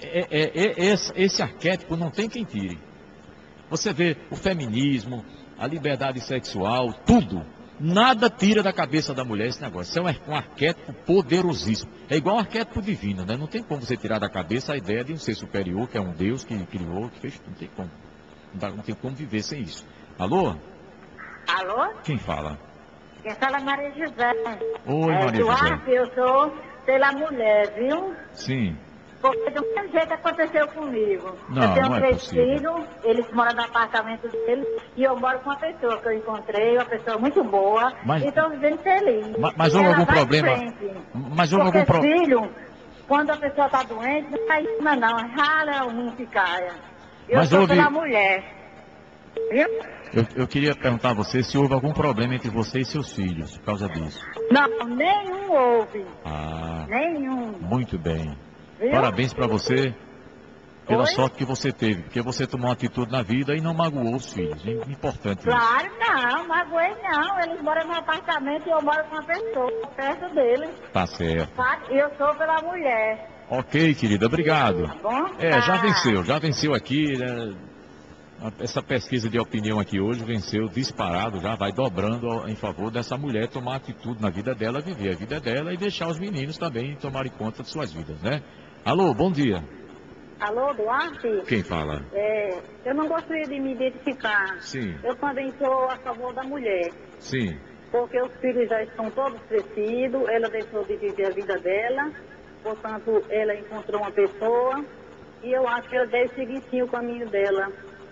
esse arquétipo não tem quem tire. Você vê o feminismo, a liberdade sexual, tudo. Nada tira da cabeça da mulher esse negócio. Isso é um arquétipo poderosíssimo. É igual um arquétipo divino, né? Não tem como você tirar da cabeça a ideia de um ser superior, que é um Deus que criou, que fez. Não tem como. Não tem como viver sem isso. Alô? Alô? Quem fala? Quem fala é Maria José. Oi, Maria José. Eu sou pela mulher, viu? Sim. Porque do mesmo jeito aconteceu comigo. Não, eu tenho não é 3 possível. filhos, eles moram no apartamento deles, e eu moro com uma pessoa que eu encontrei, uma pessoa muito boa, e estou vivendo feliz. Mas E houve ela algum vai em problema? frente. Mas houve Porque algum problema? filho, quando a pessoa está doente, não cai em cima não, rala um que caia. Eu Mas sou houve- pela mulher. Viu? Eu queria perguntar a você se houve algum problema entre você e seus filhos por causa disso. Não, nenhum houve. Ah, Nenhum. muito bem. Viu? Parabéns para você pela Oi? sorte que você teve, porque você tomou uma atitude na vida e não magoou os filhos. É importante isso. Claro, não, magoei não. Eles moram no apartamento e eu moro com uma pessoa perto deles. Tá certo. Sabe? E eu sou pela mulher. Ok, querida, obrigado. Tá bom? Já venceu aqui, né? Essa pesquisa de opinião aqui hoje venceu disparado, já vai dobrando em favor dessa mulher tomar atitude na vida dela, viver a vida dela e deixar os meninos também tomarem conta de suas vidas, né? Alô, bom dia. Alô, Duarte? Quem fala? Eu não gostaria de me identificar. Sim. Eu também sou a favor da mulher. Sim. Porque os filhos já estão todos crescidos, ela deixou de viver a vida dela, portanto, ela encontrou uma pessoa e eu acho que ela deve seguir sim o caminho dela.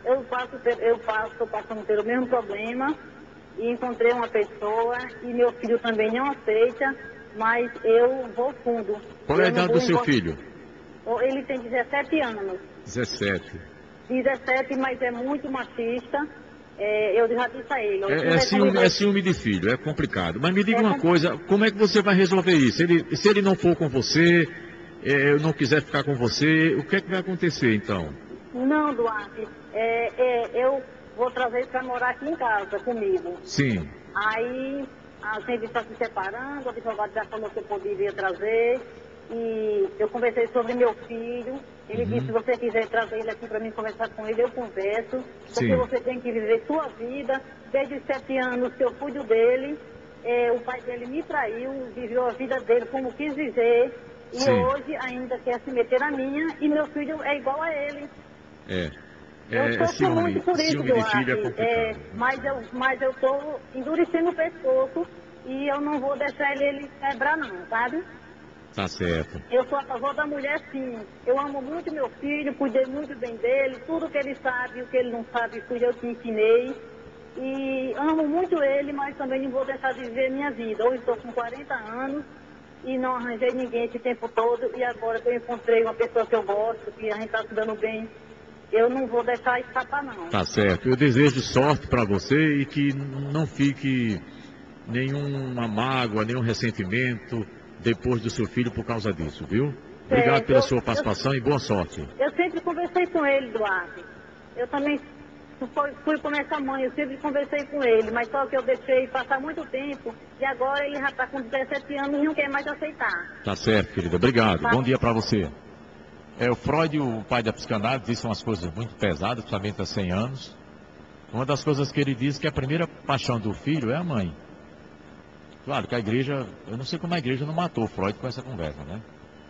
Estou passando pelo mesmo problema e encontrei uma pessoa e meu filho também não aceita, mas eu vou fundo. Qual é a Eu não idade vou do seu embora- filho? Ele tem 17 anos. 17. 17, mas é muito machista. Eu já disse a ele. É ciúme de filho, é complicado. Mas me diga uma coisa, como é que você vai resolver isso? Se ele não for com você, não quiser ficar com você, o que é que vai acontecer então? Não, Duarte. Eu vou trazer ele para morar aqui em casa comigo. Sim. Aí a gente está se separando, o advogado já falou que eu poderia trazer. E eu conversei sobre meu filho. Ele disse, se você quiser trazer ele aqui para mim conversar com ele, eu converso. Porque Sim. você tem que viver sua vida. Desde os 7 anos que eu cuido dele, o pai dele me traiu, viveu a vida dele como quis viver. E Sim. hoje ainda quer se meter na minha e meu filho é igual a ele. Eu sofro muito por isso, ciúme de filho é Duarte. complicado. Mas eu estou endurecendo o pescoço e eu não vou deixar ele quebrar não, sabe? Tá certo. Eu sou a favor da mulher, sim. Eu amo muito meu filho, cuidei muito bem dele. Tudo que ele sabe, o que ele não sabe, fui eu que ensinei. E amo muito ele, mas também não vou deixar de viver minha vida. Hoje estou com 40 anos e não arranjei ninguém esse tempo todo. E agora que eu encontrei uma pessoa que eu gosto, que a gente está se dando bem, eu não vou deixar escapar, não. Tá certo. Eu desejo sorte para você e que não fique nenhuma mágoa, nenhum ressentimento depois do seu filho por causa disso, viu? Obrigado pela sua participação e boa sorte. Eu sempre conversei com ele, Duarte. Eu também fui com essa mãe, eu sempre conversei com ele, mas só que eu deixei passar muito tempo e agora ele já está com 17 anos e não quer mais aceitar. Tá certo, querida. Obrigado. Tá. Bom dia para você. O Freud, o pai da psicanálise, disse umas coisas muito pesadas, principalmente há 100 anos. Uma das coisas que ele diz que a primeira paixão do filho é a mãe. Claro que a igreja, eu não sei como a igreja não matou o Freud com essa conversa, né?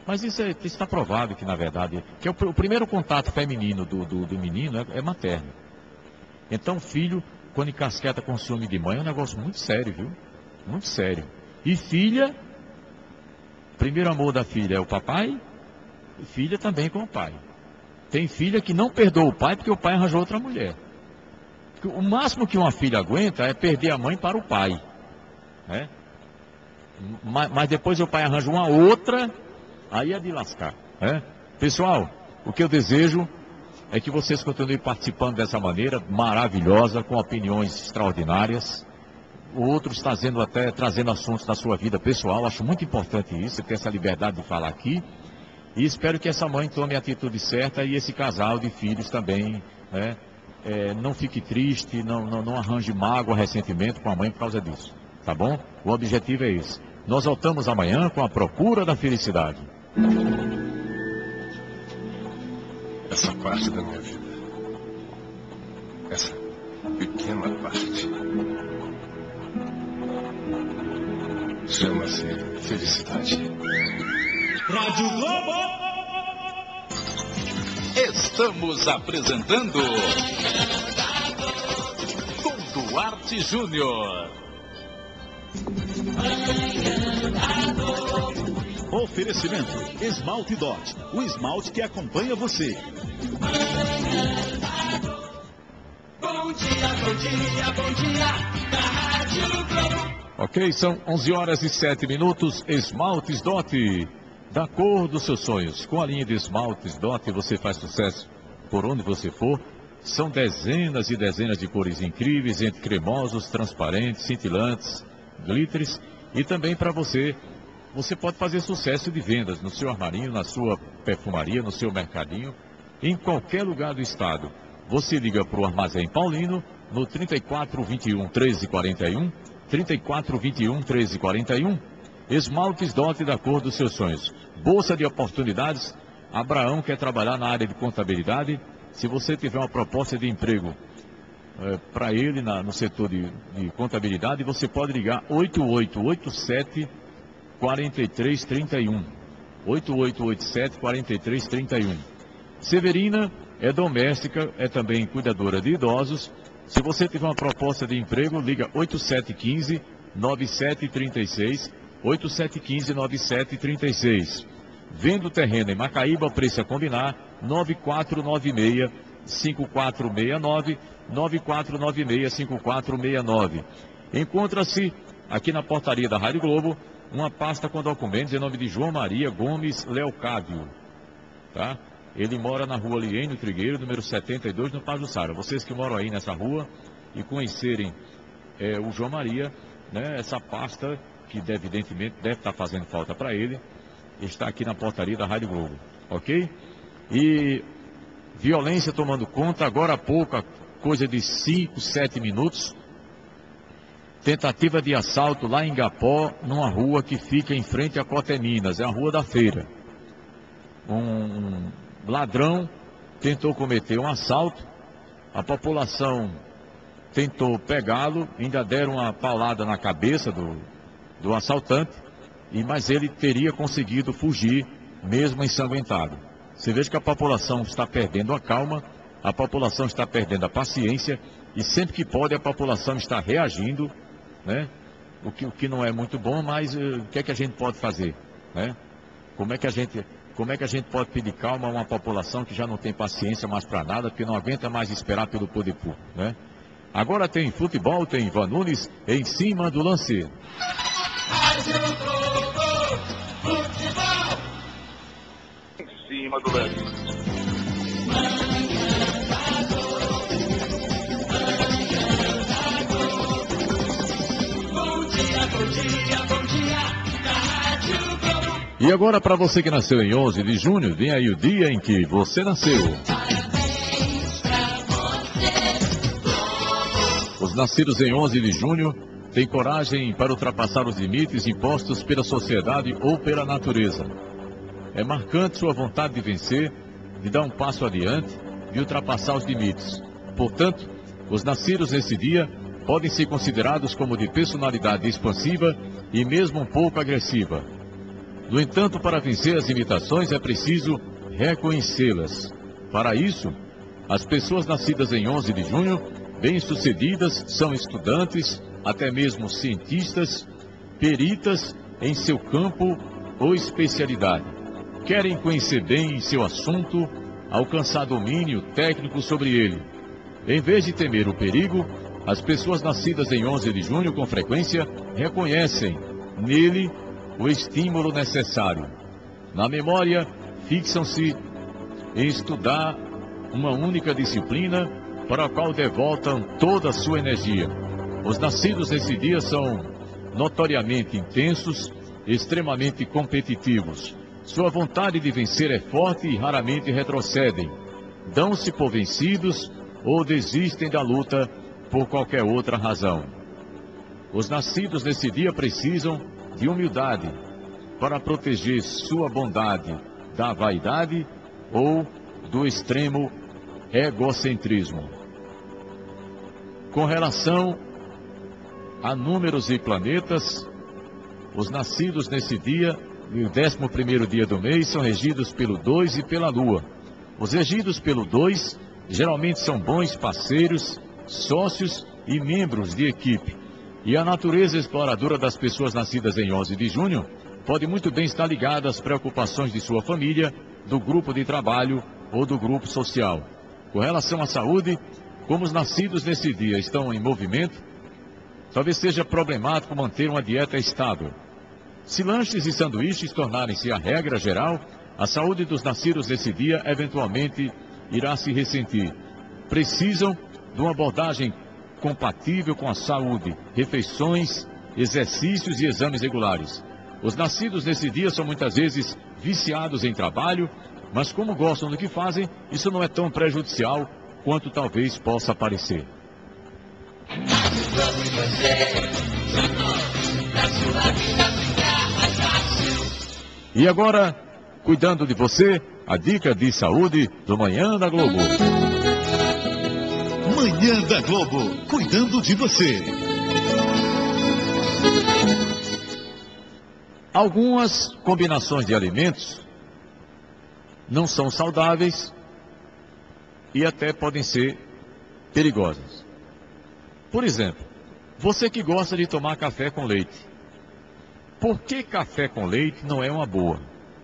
Mas isso está provado que, na verdade, que é o primeiro contato feminino do menino é materno. Então, o filho, quando encasqueta com ciúme de mãe, é um negócio muito sério, viu? Muito sério. E filha, primeiro amor da filha é o papai, e filha também com o pai. Tem filha que não perdoa o pai porque o pai arranjou outra mulher. O máximo que uma filha aguenta é perder a mãe para o pai, né? Mas depois o pai arranja uma outra, aí é de lascar, né? Pessoal, o que eu desejo é que vocês continuem participando dessa maneira maravilhosa, com opiniões extraordinárias. O outro está trazendo assuntos da sua vida pessoal. Acho muito importante isso, ter essa liberdade de falar aqui. E espero que essa mãe tome a atitude certa e esse casal de filhos também, né? Não fique triste, não arranje mágoa, ressentimento com a mãe por causa disso, tá bom? O objetivo é esse. Nós voltamos amanhã com a procura da felicidade. Essa parte da minha vida, essa pequena parte, chama-se felicidade. Rádio Globo. Estamos apresentando com Duarte Júnior. Oferecimento Esmalte Dot, o esmalte que acompanha você. Bom dia, bom dia, bom dia, da Rádio Globo. Ok, são 11h07, Esmaltes Dot, da cor dos seus sonhos. Com a linha de Esmaltes Dot você faz sucesso por onde você for. São dezenas e dezenas de cores incríveis, entre cremosos, transparentes, cintilantes, glitters. E também para você pode fazer sucesso de vendas no seu armarinho, na sua perfumaria, no seu mercadinho, em qualquer lugar do estado. Você liga para o Armazém Paulino no 3421 1341, 3421 1341. Esmaltes Dot, da cor dos seus sonhos. Bolsa de oportunidades. Abraão quer trabalhar na área de contabilidade. Se você tiver uma proposta de emprego para ele no setor de contabilidade, você pode ligar 8887 4331. 8887 4331. Severina é doméstica, é também cuidadora de idosos. Se você tiver uma proposta de emprego, liga 8715 9736, 8715-9736. Vendo terreno em Macaíba, o preço a combinar, 9496-5469, 9496-5469. Encontra-se aqui na portaria da Rádio Globo uma pasta com documentos em nome de João Maria Gomes Leocádio, tá? Ele mora na rua Liênio Trigueiro, número 72, no Pajuçara. Vocês que moram aí nessa rua e conhecerem o João Maria, né, essa pasta que evidentemente deve estar fazendo falta para ele, está aqui na portaria da Rádio Globo, ok? E violência tomando conta, agora há pouco, coisa de 5, 7 minutos, tentativa de assalto lá em Igapó, numa rua que fica em frente a Coteminas, é a Rua da Feira. Um ladrão tentou cometer um assalto, a população tentou pegá-lo, ainda deram uma paulada na cabeça do assaltante, mas ele teria conseguido fugir, mesmo ensanguentado. Você veja que a população está perdendo a calma, a população está perdendo a paciência, e sempre que pode a população está reagindo, né? O que não é muito bom, mas o que é que a gente pode fazer, né? Como é que a gente pode pedir calma a uma população que já não tem paciência mais para nada, porque não aguenta mais esperar pelo poder público, né? Agora tem futebol, tem Ivan Nunes em cima do lance. Rádio Globo, futebol. Em cima do lance. Bom dia, bom dia, bom dia, da Rádio Globo. E agora para você que nasceu em 11 de junho, vem aí o dia em que você nasceu. Os nascidos em 11 de junho têm coragem para ultrapassar os limites impostos pela sociedade ou pela natureza. É marcante sua vontade de vencer, de dar um passo adiante, de ultrapassar os limites. Portanto, os nascidos nesse dia podem ser considerados como de personalidade expansiva e mesmo um pouco agressiva. No entanto, para vencer as limitações é preciso reconhecê-las. Para isso, as pessoas nascidas em 11 de junho, bem-sucedidas, são estudantes, até mesmo cientistas, peritas em seu campo ou especialidade. Querem conhecer bem seu assunto, alcançar domínio técnico sobre ele. Em vez de temer o perigo, as pessoas nascidas em 11 de junho, com frequência, reconhecem nele o estímulo necessário. Na memória, fixam-se em estudar uma única disciplina para a qual devotam toda a sua energia. Os nascidos nesse dia são notoriamente intensos, extremamente competitivos. Sua vontade de vencer é forte e raramente retrocedem. Dão-se por vencidos ou desistem da luta por qualquer outra razão. Os nascidos nesse dia precisam de humildade para proteger sua bondade da vaidade ou do extremo egocentrismo. Com relação a números e planetas, os nascidos nesse dia, no 11º dia do mês, são regidos pelo 2 e pela Lua. Os regidos pelo 2 geralmente são bons parceiros, sócios e membros de equipe. E a natureza exploradora das pessoas nascidas em 11 de junho pode muito bem estar ligada às preocupações de sua família, do grupo de trabalho ou do grupo social. Com relação à saúde, como os nascidos nesse dia estão em movimento, talvez seja problemático manter uma dieta estável. Se lanches e sanduíches tornarem-se a regra geral, a saúde dos nascidos nesse dia eventualmente irá se ressentir. Precisam de uma abordagem compatível com a saúde, refeições, exercícios e exames regulares. Os nascidos nesse dia são muitas vezes viciados em trabalho, mas como gostam do que fazem, isso não é tão prejudicial quanto talvez possa parecer. E agora, cuidando de você, a dica de saúde do Manhã da Globo. Manhã da Globo, cuidando de você. Algumas combinações de alimentos não são saudáveis e até podem ser perigosas. Por exemplo, você que gosta de tomar café com leite. Por que café com leite não é uma boa?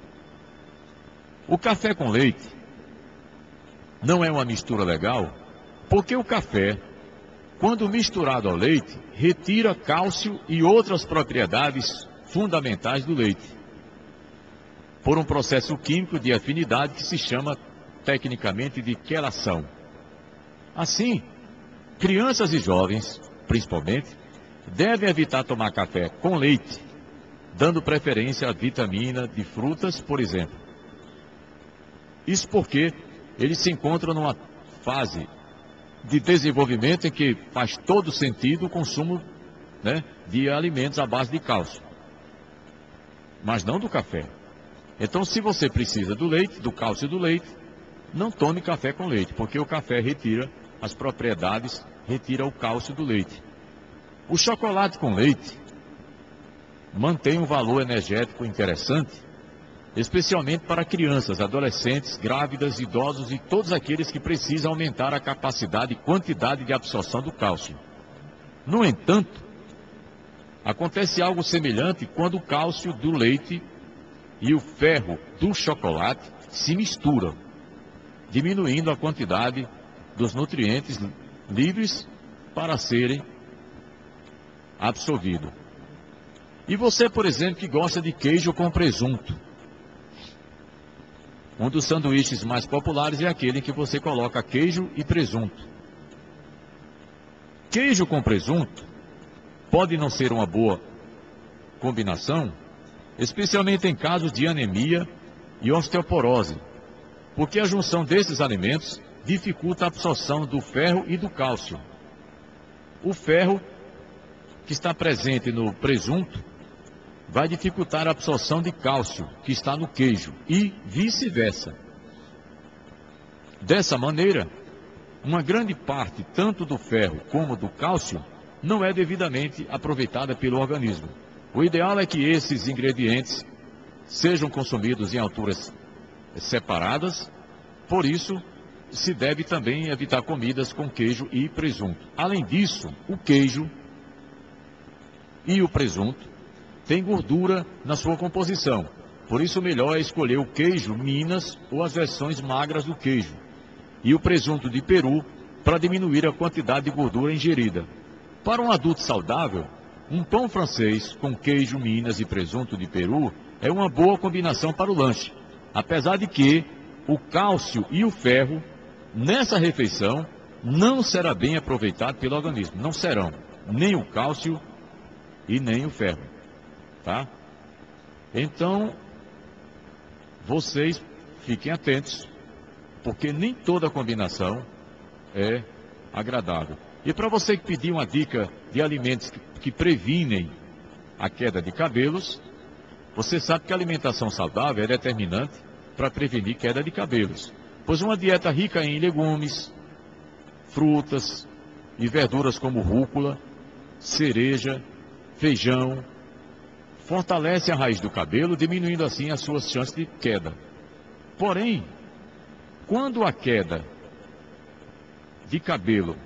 O café com leite não é uma mistura legal, porque o café, quando misturado ao leite, retira cálcio e outras propriedades fundamentais do leite, por um processo químico de afinidade que se chama tecnicamente de quelação. Assim, crianças e jovens, principalmente, devem evitar tomar café com leite, dando preferência à vitamina de frutas, por exemplo. Isso porque eles se encontram numa fase de desenvolvimento em que faz todo sentido o consumo, de alimentos à base de cálcio, mas não do café. Então, se você precisa do leite, do cálcio do leite, não tome café com leite, porque o café retira as propriedades, retira o cálcio do leite. O chocolate com leite mantém um valor energético interessante, especialmente para crianças, adolescentes, grávidas, idosos e todos aqueles que precisam aumentar a capacidade e quantidade de absorção do cálcio. No entanto, acontece algo semelhante quando o cálcio do leite e o ferro do chocolate se misturam, diminuindo a quantidade dos nutrientes livres para serem absorvidos. E você, por exemplo, que gosta de queijo com presunto. Um dos sanduíches mais populares é aquele em que você coloca queijo e presunto. Queijo com presunto pode não ser uma boa combinação, especialmente em casos de anemia e osteoporose, porque a junção desses alimentos dificulta a absorção do ferro e do cálcio. O ferro, que está presente no presunto, vai dificultar a absorção de cálcio, que está no queijo, e vice-versa. Dessa maneira, uma grande parte, tanto do ferro como do cálcio, não é devidamente aproveitada pelo organismo. O ideal é que esses ingredientes sejam consumidos em alturas separadas. Por isso, se deve também evitar comidas com queijo e presunto. Além disso, o queijo e o presunto têm gordura na sua composição. Por isso, o melhor é escolher o queijo Minas ou as versões magras do queijo. E o presunto de Peru para diminuir a quantidade de gordura ingerida. Para um adulto saudável, um pão francês com queijo Minas e presunto de Peru é uma boa combinação para o lanche. Apesar de que o cálcio e o ferro nessa refeição não será bem aproveitado pelo organismo. Não serão nem o cálcio e nem o ferro. Tá? Então, vocês fiquem atentos, porque nem toda combinação é agradável. E para você que pediu uma dica de alimentos que previnem a queda de cabelos, você sabe que a alimentação saudável é determinante para prevenir queda de cabelos. Pois uma dieta rica em legumes, frutas e verduras como rúcula, cereja, feijão, fortalece a raiz do cabelo, diminuindo assim as suas chances de queda. Porém, quando a queda de cabelo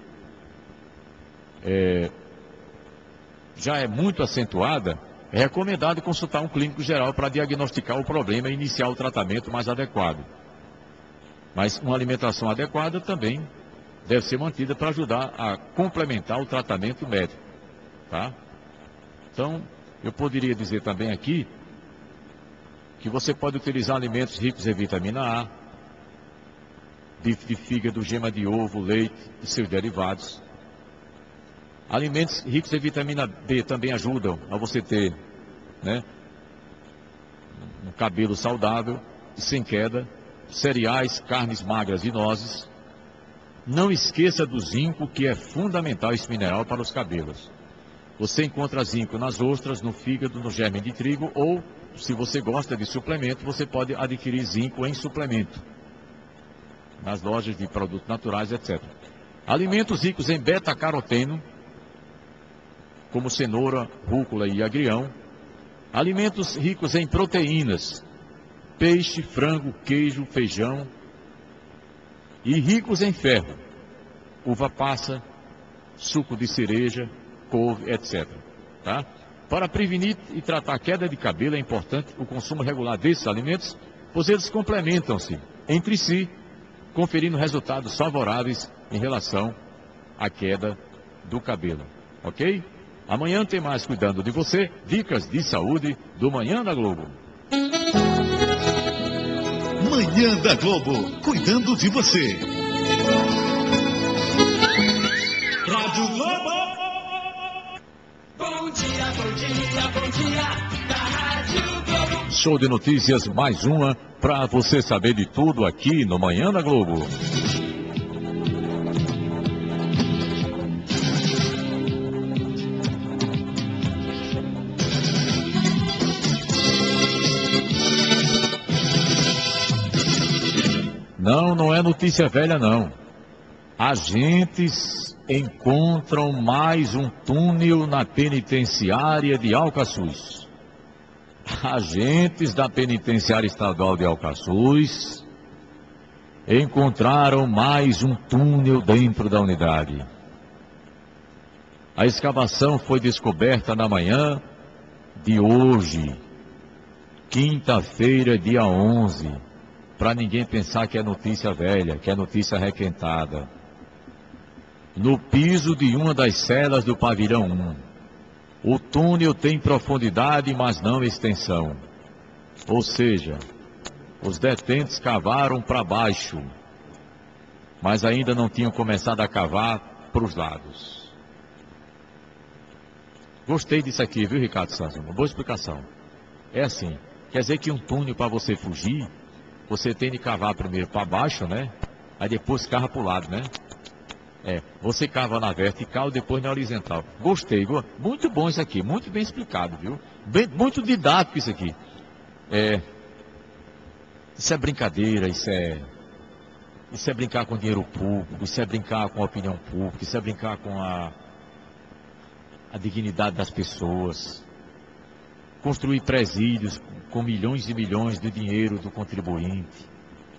já é muito acentuada, é recomendado consultar um clínico geral para diagnosticar o problema e iniciar o tratamento mais adequado. Mas uma alimentação adequada também deve ser mantida para ajudar a complementar o tratamento médico. Tá? Então, eu poderia dizer também aqui que você pode utilizar alimentos ricos em vitamina A, bife de fígado, gema de ovo, leite e seus derivados. Alimentos ricos em vitamina B também ajudam a você ter, né, um cabelo saudável e sem queda. Cereais, carnes magras e nozes. Não esqueça do zinco, que é fundamental esse mineral para os cabelos. Você encontra zinco nas ostras, no fígado, no germe de trigo, ou, se você gosta de suplemento, você pode adquirir zinco em suplemento, nas lojas de produtos naturais, etc. Alimentos ricos em beta-caroteno, como cenoura, rúcula e agrião. Alimentos ricos em proteínas, peixe, frango, queijo, feijão. E ricos em ferro, uva passa, suco de cereja, couve, etc. Tá? Para prevenir e tratar a queda de cabelo é importante o consumo regular desses alimentos, pois eles complementam-se entre si, conferindo resultados favoráveis em relação à queda do cabelo. Ok? Amanhã tem mais Cuidando de Você, dicas de saúde do Manhã da Globo. Manhã da Globo, cuidando de você. Rádio Globo. Bom dia, bom dia, bom dia. Da Rádio Globo. Show de notícias, mais uma, para você saber de tudo aqui no Manhã da Globo. Não é notícia velha, não. Agentes encontram mais um túnel na penitenciária de Alcaçuz. Agentes da penitenciária estadual de Alcaçuz encontraram mais um túnel dentro da unidade. A escavação foi descoberta na manhã de hoje, quinta-feira, dia 11. Para ninguém pensar que é notícia velha, que é notícia requentada. No piso de uma das celas do pavilhão 1. O túnel tem profundidade, mas não extensão. Ou seja, os detentos cavaram para baixo, mas ainda não tinham começado a cavar para os lados. Gostei disso aqui, viu, Ricardo Santos? Uma boa explicação. É assim, quer dizer que um túnel para você fugir, você tem de cavar primeiro para baixo, né? Aí depois cava para o lado, né? Você cava na vertical, depois na horizontal. Gostei, muito bom isso aqui, muito bem explicado, viu? Muito didático isso aqui. Isso é brincadeira, isso é brincar com dinheiro público, isso é brincar com a opinião pública, isso é brincar com a dignidade das pessoas. Construir presídios com milhões e milhões de dinheiro do contribuinte,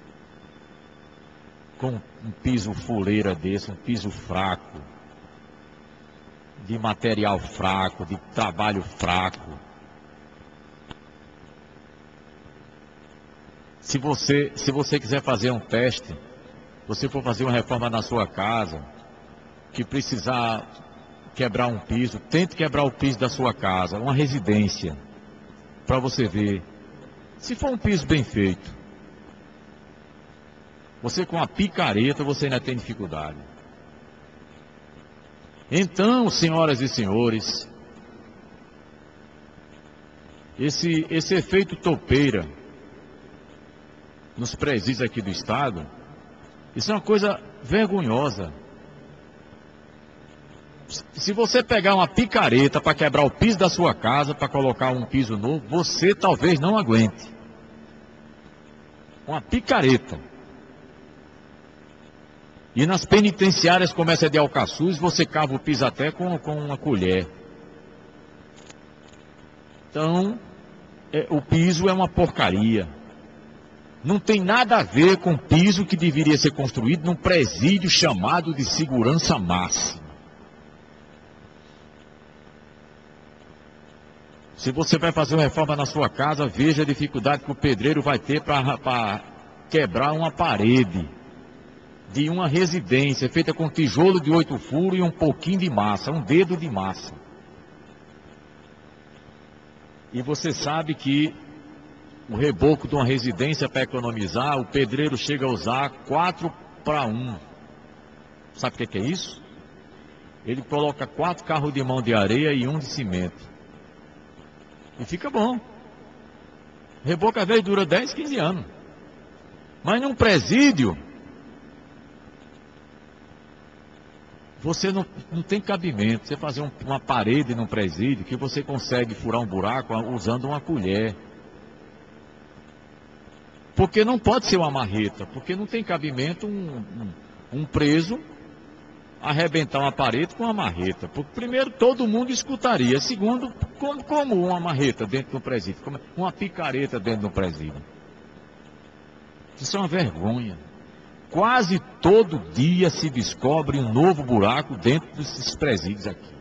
com um piso fuleira desse, um piso fraco, de material fraco, de trabalho fraco. Se você quiser fazer um teste, você for fazer uma reforma na sua casa, que precisar quebrar um piso, tente quebrar o piso da sua casa, uma residência, para você ver. Se for um piso bem feito, você com a picareta, você ainda tem dificuldade. Então, senhoras e senhores, esse efeito topeira nos presídios aqui do estado, isso é uma coisa vergonhosa. Se você pegar uma picareta para quebrar o piso da sua casa, para colocar um piso novo, você talvez não aguente. Uma picareta. E nas penitenciárias, como essa de Alcaçuz, você cava o piso até com uma colher. Então, o piso é uma porcaria. Não tem nada a ver com o piso que deveria ser construído num presídio chamado de segurança máxima. Se você vai fazer uma reforma na sua casa, veja a dificuldade que o pedreiro vai ter para quebrar uma parede de uma residência feita com tijolo de 8 furos e um pouquinho de massa, um dedo de massa. E você sabe que o reboco de uma residência, para economizar, o pedreiro chega a usar 4-1. Sabe o que é isso? Ele coloca 4 carros de mão de areia e 1 de cimento. E fica bom. Reboco às vezes dura 10, 15 anos. Mas num presídio, você não tem cabimento. Você fazer uma parede num presídio que você consegue furar um buraco usando uma colher. Porque não pode ser uma marreta, porque não tem cabimento um preso arrebentar uma parede com uma marreta. Porque, primeiro, todo mundo escutaria. Segundo, como uma marreta dentro do presídio? Como uma picareta dentro do presídio? Isso é uma vergonha. Quase todo dia se descobre um novo buraco dentro desses presídios aqui.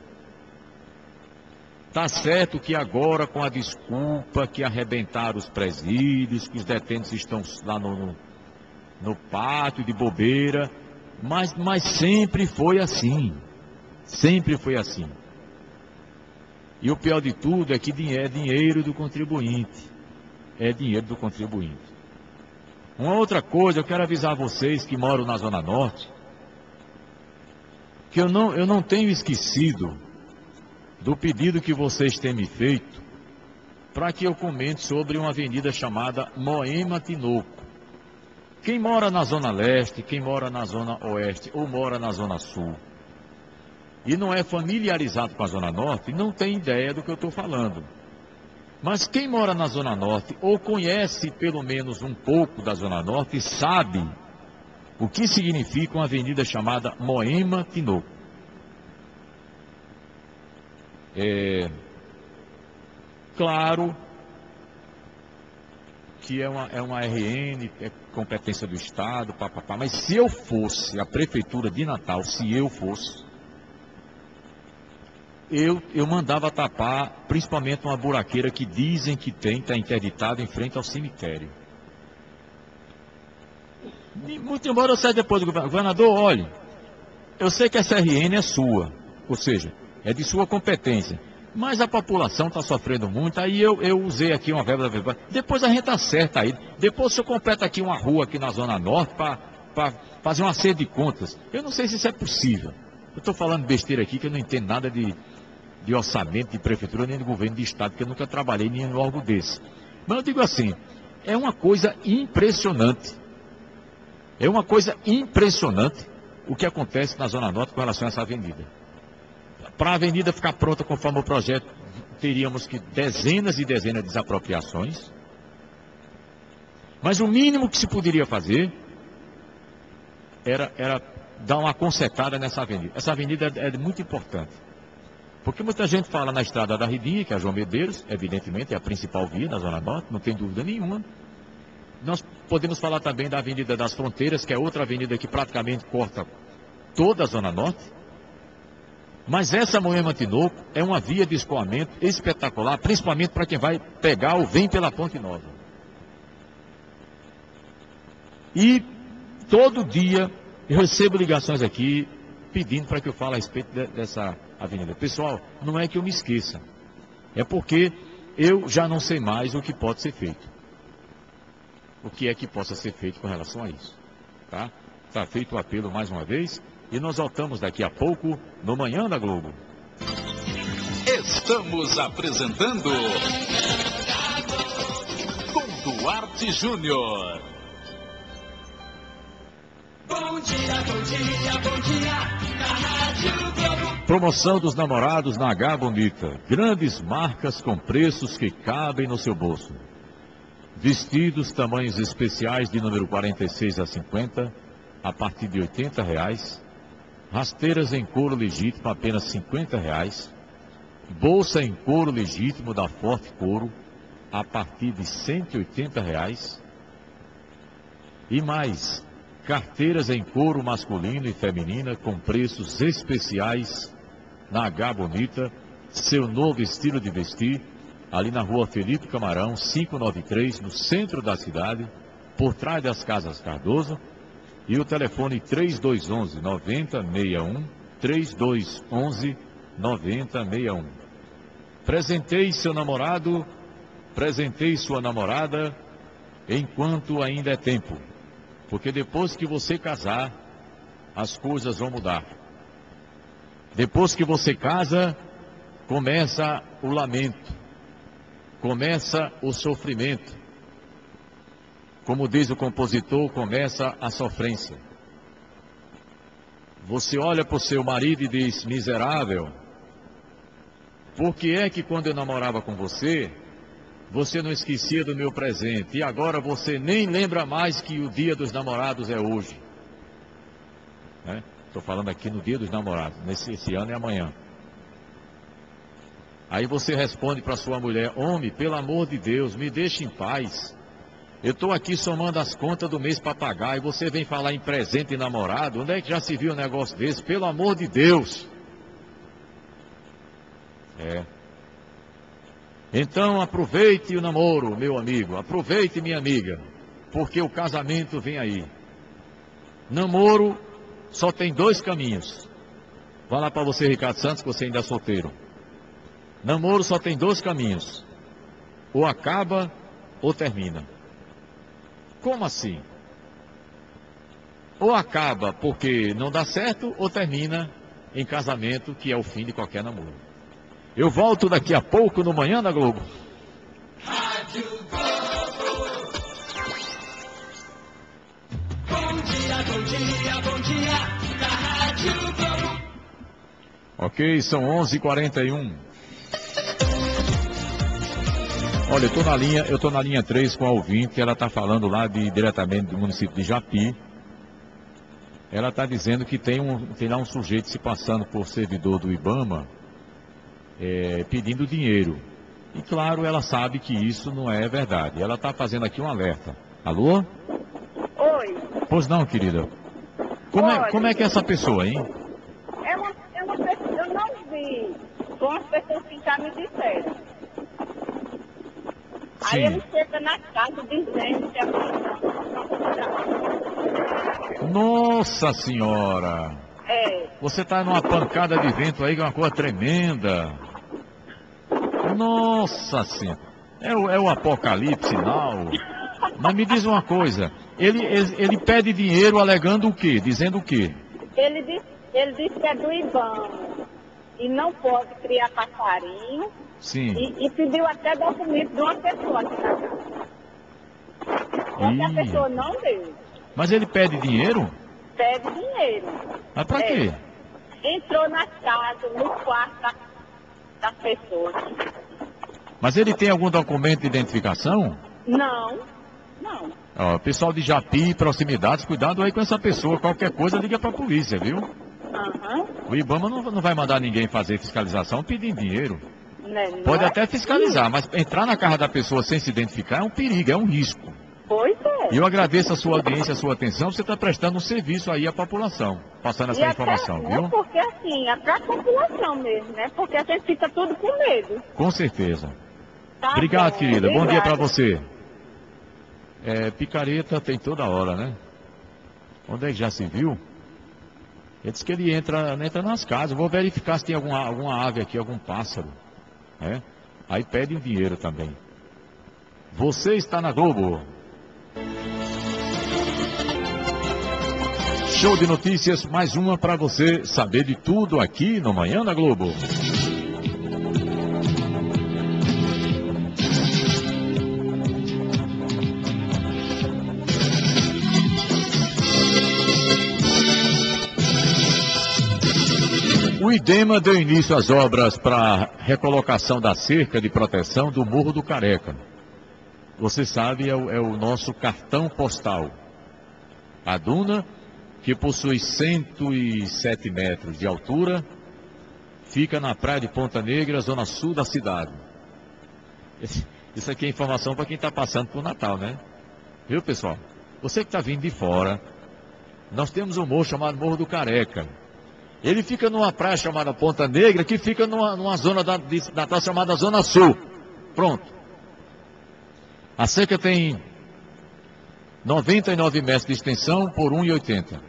Está certo que agora, com a desculpa que arrebentaram os presídios, que os detentos estão lá no pátio de bobeira, mas sempre foi assim. Sempre foi assim. E o pior de tudo é que é dinheiro do contribuinte. É dinheiro do contribuinte. Uma outra coisa, eu quero avisar vocês que moram na Zona Norte, que eu não tenho esquecido do pedido que vocês têm me feito para que eu comente sobre uma avenida chamada Moema Tinoco. Quem mora na Zona Leste, quem mora na Zona Oeste ou mora na Zona Sul e não é familiarizado com a Zona Norte, não tem ideia do que eu estou falando. Mas quem mora na Zona Norte ou conhece pelo menos um pouco da Zona Norte sabe o que significa uma avenida chamada Moema Tinoco. Claro que é uma RN, é competência do Estado, mas se eu fosse a Prefeitura de Natal, se eu fosse, eu mandava tapar principalmente uma buraqueira que dizem que está interditada em frente ao cemitério. Muito embora eu saia depois do governador, olhe, eu sei que essa RN é sua, ou seja, é de sua competência, mas a população está sofrendo muito, aí eu usei aqui uma verba da verba. Depois a gente acerta aí, depois o senhor completa aqui uma rua aqui na Zona Norte para fazer um acerto de contas. Eu não sei se isso é possível. Eu estou falando besteira aqui que eu não entendo nada de orçamento de prefeitura nem de governo de estado, porque eu nunca trabalhei em um órgão desse. Mas eu digo assim, é uma coisa impressionante. É uma coisa impressionante o que acontece na Zona Norte com relação a essa avenida. Para a avenida ficar pronta conforme o projeto, teríamos que dezenas e dezenas de desapropriações. Mas o mínimo que se poderia fazer era dar uma consertada nessa avenida. Essa avenida é muito importante. Porque muita gente fala na Estrada da Ridinha, que é a João Medeiros, evidentemente é a principal via na Zona Norte, não tem dúvida nenhuma. Nós podemos falar também da Avenida das Fronteiras, que é outra avenida que praticamente corta toda a Zona Norte. Mas essa Moema Tinoco é uma via de escoamento espetacular, principalmente para quem vai pegar ou vem pela Ponte Nova. E todo dia eu recebo ligações aqui pedindo para que eu fale a respeito dessa avenida. Pessoal, não é que eu me esqueça, é porque eu já não sei mais o que pode ser feito. O que é que possa ser feito com relação a isso. Tá? Está feito o apelo mais uma vez e nós voltamos daqui a pouco no Manhã da Globo. Estamos apresentando com Duarte Júnior. Bom dia, bom dia, bom dia, na Rádio Globo. Promoção dos namorados na H Bonita. Grandes marcas com preços que cabem no seu bolso. Vestidos tamanhos especiais de número 46 a 50, a partir de R$ 80. Rasteiras em couro legítimo, apenas R$ 50. Bolsa em couro legítimo da Forte Couro, a partir de R$ 180. E mais, carteiras em couro masculino e feminina com preços especiais na H Bonita, seu novo estilo de vestir, ali na rua Felipe Camarão, 593, no centro da cidade, por trás das Casas Cardoso, e o telefone 3211-9061, 3211-9061. Presenteie seu namorado, presenteie sua namorada, enquanto ainda é tempo. Porque depois que você casar, as coisas vão mudar. Depois que você casa, começa o lamento, começa o sofrimento. Como diz o compositor, começa a sofrência. Você olha para o seu marido e diz: miserável, por que é que quando eu namorava com você, você não esquecia do meu presente, e agora você nem lembra mais que o dia dos namorados é hoje? Estou falando aqui no dia dos namorados, esse ano é amanhã. Aí você responde para sua mulher: homem, pelo amor de Deus, me deixe em paz. Eu estou aqui somando as contas do mês para pagar, e você vem falar em presente e namorado? Onde é que já se viu um negócio desse? Pelo amor de Deus. Então aproveite o namoro, meu amigo, aproveite, minha amiga, porque o casamento vem aí. Namoro só tem dois caminhos. Vai lá para você, Ricardo Santos, que você ainda é solteiro. Namoro só tem dois caminhos: ou acaba ou termina. Como assim? Ou acaba porque não dá certo, ou termina em casamento, que é o fim de qualquer namoro. Eu volto daqui a pouco no Manhã da Globo. Rádio Globo. Bom dia, bom dia, bom dia, na Rádio Globo. Ok, são 11h41. Olha, eu estou na linha 3 com a ouvinte, ela está falando lá diretamente do município de Japi. Ela está dizendo que tem lá um sujeito se passando por servidor do IBAMA, pedindo dinheiro. E claro, ela sabe que isso não é verdade. Ela está fazendo aqui um alerta. Alô? Oi. Pois não, querida. Como é que é essa pessoa, hein? É uma pessoa, eu não vi. São as pessoas que já me disseram. Sim. Aí ele chega na casa dizendo que a pessoa... Nossa Senhora! Você está numa pancada de vento aí, que é uma coisa tremenda. Nossa Senhora! É o apocalipse, não. Mas me diz uma coisa, ele pede dinheiro alegando o quê? Dizendo o quê? Ele disse que é do IBAMA e não pode criar passarinho. Sim. E pediu até documento de uma pessoa aqui na casa. Só que a pessoa não deu. Mas ele pede dinheiro? Pede dinheiro. Mas pra quê? Entrou na casa, no quarto das pessoas. Mas ele tem algum documento de identificação? Não. Ó, pessoal de Japi, proximidades, cuidado aí com essa pessoa. Qualquer coisa, liga pra polícia, viu? Aham. O IBAMA não vai mandar ninguém fazer fiscalização pedindo dinheiro. Não Pode é até fiscalizar, mas entrar na casa da pessoa sem se identificar é um perigo, é um risco. Pois é. E eu agradeço a sua audiência, a sua atenção. Você está prestando um serviço aí à população, passando essa informação, até, viu? né, porque assim, é para a população mesmo, né? Porque a gente fica tudo com medo. Com certeza. Tá Obrigado, bom, querida. Bom dia para obrigada. você. Picareta tem toda hora, né? Onde é que já se viu? Ele disse que ele entra nas casas. Vou verificar se tem alguma ave aqui, algum pássaro. Né? Aí pede um dinheiro também. Você está na Globo. Show de notícias, mais uma para você saber de tudo aqui no Manhã na Globo. O IDEMA deu início às obras para recolocação da cerca de proteção do Morro do Careca. Você sabe, é o nosso cartão postal. A duna, que possui 107 metros de altura, fica na praia de Ponta Negra, zona sul da cidade. Isso aqui é informação para quem está passando por Natal, né? Viu, pessoal? Você que está vindo de fora, nós temos um morro chamado Morro do Careca. Ele fica numa praia chamada Ponta Negra, que fica numa zona de Natal chamada Zona Sul. Pronto. A cerca tem 99 metros de extensão por 1,80.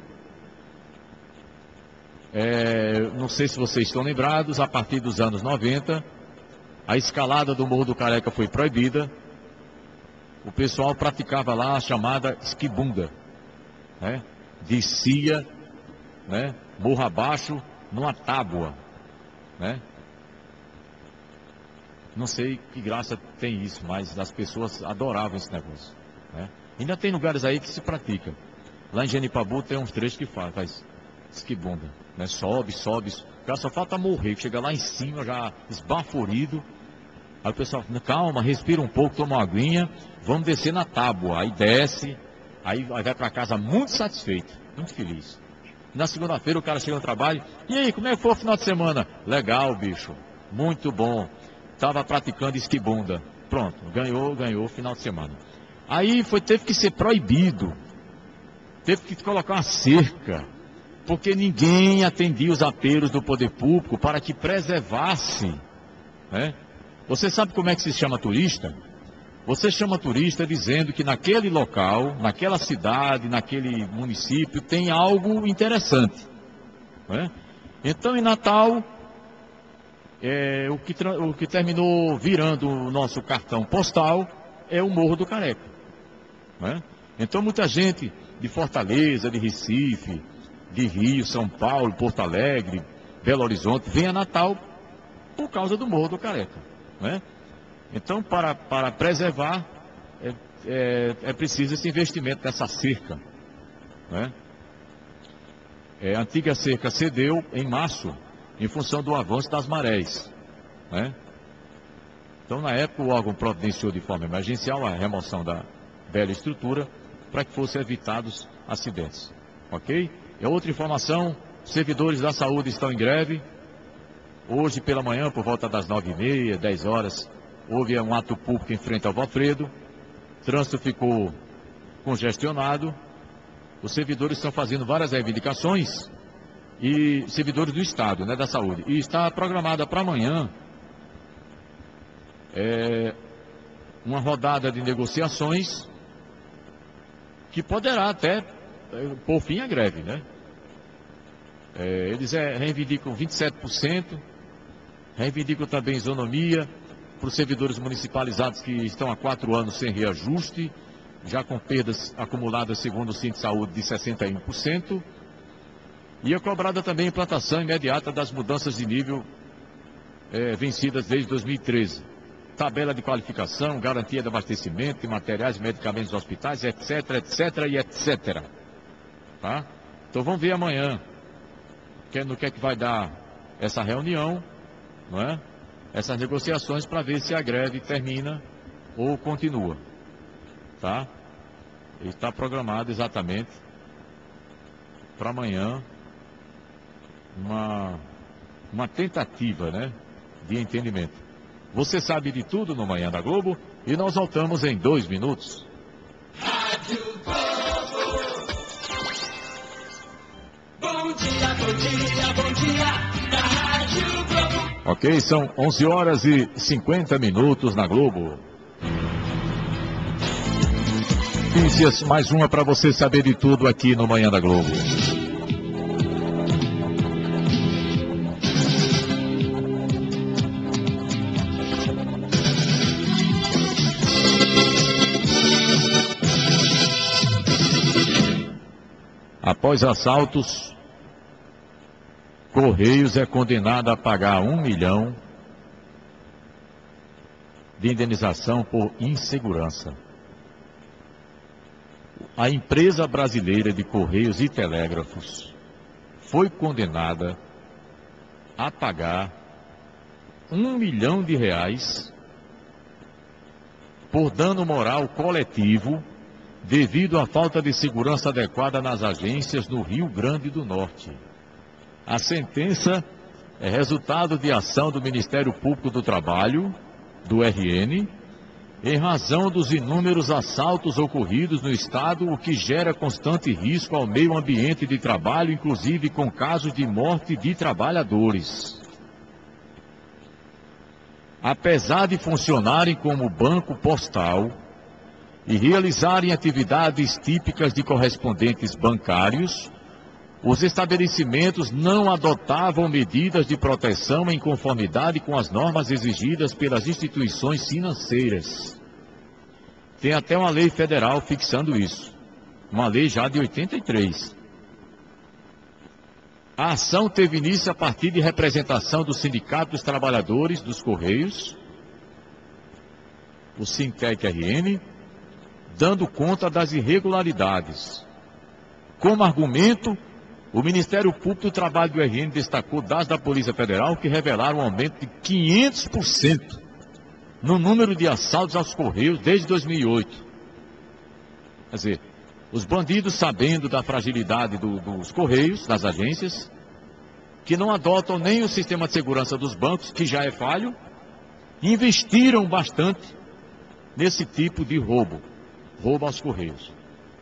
Não sei se vocês estão lembrados, a partir dos anos 90, a escalada do Morro do Careca foi proibida. O pessoal praticava lá a chamada esquibunda, né? Descia, né? Morro abaixo, numa tábua, né? Não sei que graça tem isso, mas as pessoas adoravam esse negócio, né? Ainda tem lugares aí que se pratica. Lá em Genipabu tem uns trechos que faz esquibunda, né? Sobe, o cara só falta morrer, chega lá em cima já esbaforido. Aí o pessoal fala, calma, respira um pouco, toma uma aguinha, vamos descer na tábua. Aí desce, aí vai para casa muito satisfeito, muito feliz. Na segunda-feira o cara chega no trabalho, e aí, como é que foi o final de semana? Legal, bicho, muito bom. Estava praticando esquibunda. Pronto, ganhou o final de semana. Aí teve que ser proibido. Teve que colocar uma cerca. Porque ninguém atendia os apelos do poder público para que preservasse, né? Você sabe como é que se chama turista? Você chama turista dizendo que naquele local, naquela cidade, naquele município, tem algo interessante, né? Então, em Natal, o que terminou virando o nosso cartão postal é o Morro do Careca, né? Então, muita gente de Fortaleza, de Recife, de Rio, São Paulo, Porto Alegre, Belo Horizonte, vem a Natal por causa do Morro do Careca, né? Então, para preservar, é preciso esse investimento nessa cerca, né? A antiga cerca cedeu em março, em função do avanço das marés, né? Então, na época, o órgão providenciou de forma emergencial a remoção da velha estrutura para que fossem evitados acidentes, ok? E outra informação, servidores da saúde estão em greve. Hoje pela manhã, por volta das 9h30, 10 horas, houve um ato público em frente ao Valfredo. O trânsito ficou congestionado. Os servidores estão fazendo várias reivindicações, e servidores do Estado, né, da saúde. E está programada para amanhã uma rodada de negociações que poderá até por fim a greve, né? Eles reivindicam 27%, reivindicam também isonomia para os servidores municipalizados que estão há 4 anos sem reajuste, já com perdas acumuladas segundo o Cinto de Saúde de 61%, e é cobrada também a implantação imediata das mudanças de nível vencidas desde 2013. Tabela de qualificação, garantia de abastecimento de materiais e medicamentos dos hospitais, etc, etc e etc. Tá? Então vamos ver amanhã no que é que vai dar essa reunião, não é? Essas negociações, para ver se a greve termina ou continua, tá? Está programado exatamente para amanhã uma tentativa, né, de entendimento. Você sabe de tudo no Manhã da Globo e nós voltamos em 2 minutos. Rádio Globo. Bom dia, bom dia, bom dia, da Rádio Globo. Ok, são 11 horas e 50 minutos na Globo. Notícias, mais uma para você saber de tudo aqui no Manhã da Globo. Após assaltos, Correios é condenado a pagar 1 milhão de indenização por insegurança. A empresa brasileira de Correios e Telégrafos foi condenada a pagar 1 milhão de reais por dano moral coletivo devido à falta de segurança adequada nas agências no Rio Grande do Norte. A sentença é resultado de ação do Ministério Público do Trabalho, do RN, em razão dos inúmeros assaltos ocorridos no estado, o que gera constante risco ao meio ambiente de trabalho, inclusive com casos de morte de trabalhadores. Apesar de funcionarem como banco postal e realizarem atividades típicas de correspondentes bancários, os estabelecimentos não adotavam medidas de proteção em conformidade com as normas exigidas pelas instituições financeiras. Tem até uma lei federal fixando isso, uma lei já de 83. A ação teve início a partir de representação do Sindicato dos Trabalhadores dos Correios, o Sintec-RN, dando conta das irregularidades. Como argumento, o Ministério Público do Trabalho do RN destacou dados da Polícia Federal que revelaram um aumento de 500% no número de assaltos aos Correios desde 2008. Quer dizer, os bandidos, sabendo da fragilidade dos Correios, das agências, que não adotam nem o sistema de segurança dos bancos, que já é falho, investiram bastante nesse tipo de roubo aos Correios.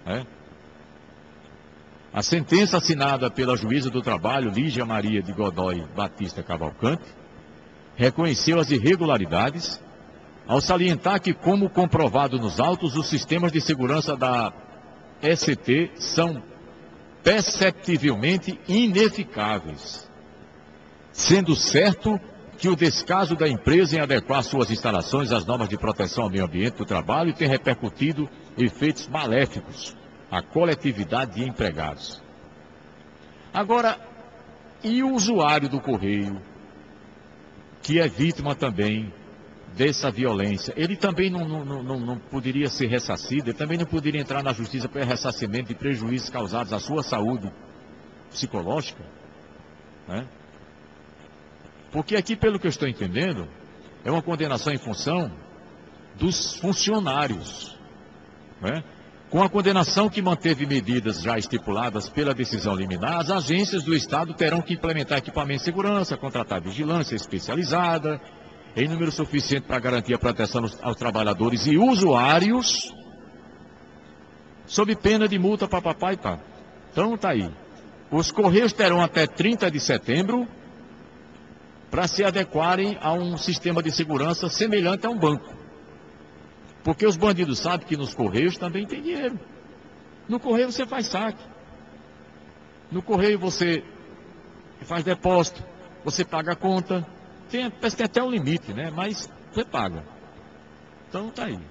A sentença assinada pela juíza do trabalho, Lígia Maria de Godoy Batista Cavalcante, reconheceu as irregularidades, ao salientar que, como comprovado nos autos, os sistemas de segurança da ST são perceptivelmente ineficazes, sendo certo que o descaso da empresa em adequar suas instalações às normas de proteção ao meio ambiente do trabalho tem repercutido efeitos maléficos à coletividade de empregados. Agora, e o usuário do Correio, que é vítima também dessa violência, ele também não poderia ser ressarcido, ele também não poderia entrar na justiça por ressarcimento de prejuízos causados à sua saúde psicológica, né? Porque aqui, pelo que eu estou entendendo, é uma condenação em função dos funcionários, né? Com a condenação que manteve medidas já estipuladas pela decisão liminar, as agências do Estado terão que implementar equipamentos de segurança, contratar vigilância especializada, em número suficiente para garantir a proteção aos trabalhadores e usuários, sob pena de multa, papapá e pá. Então está aí. Os Correios terão até 30 de setembro para se adequarem a um sistema de segurança semelhante a um banco. Porque os bandidos sabem que nos Correios também tem dinheiro. No Correio você faz saque. No Correio você faz depósito, você paga a conta. Parece que tem até um limite, né? Mas você paga. Então tá aí.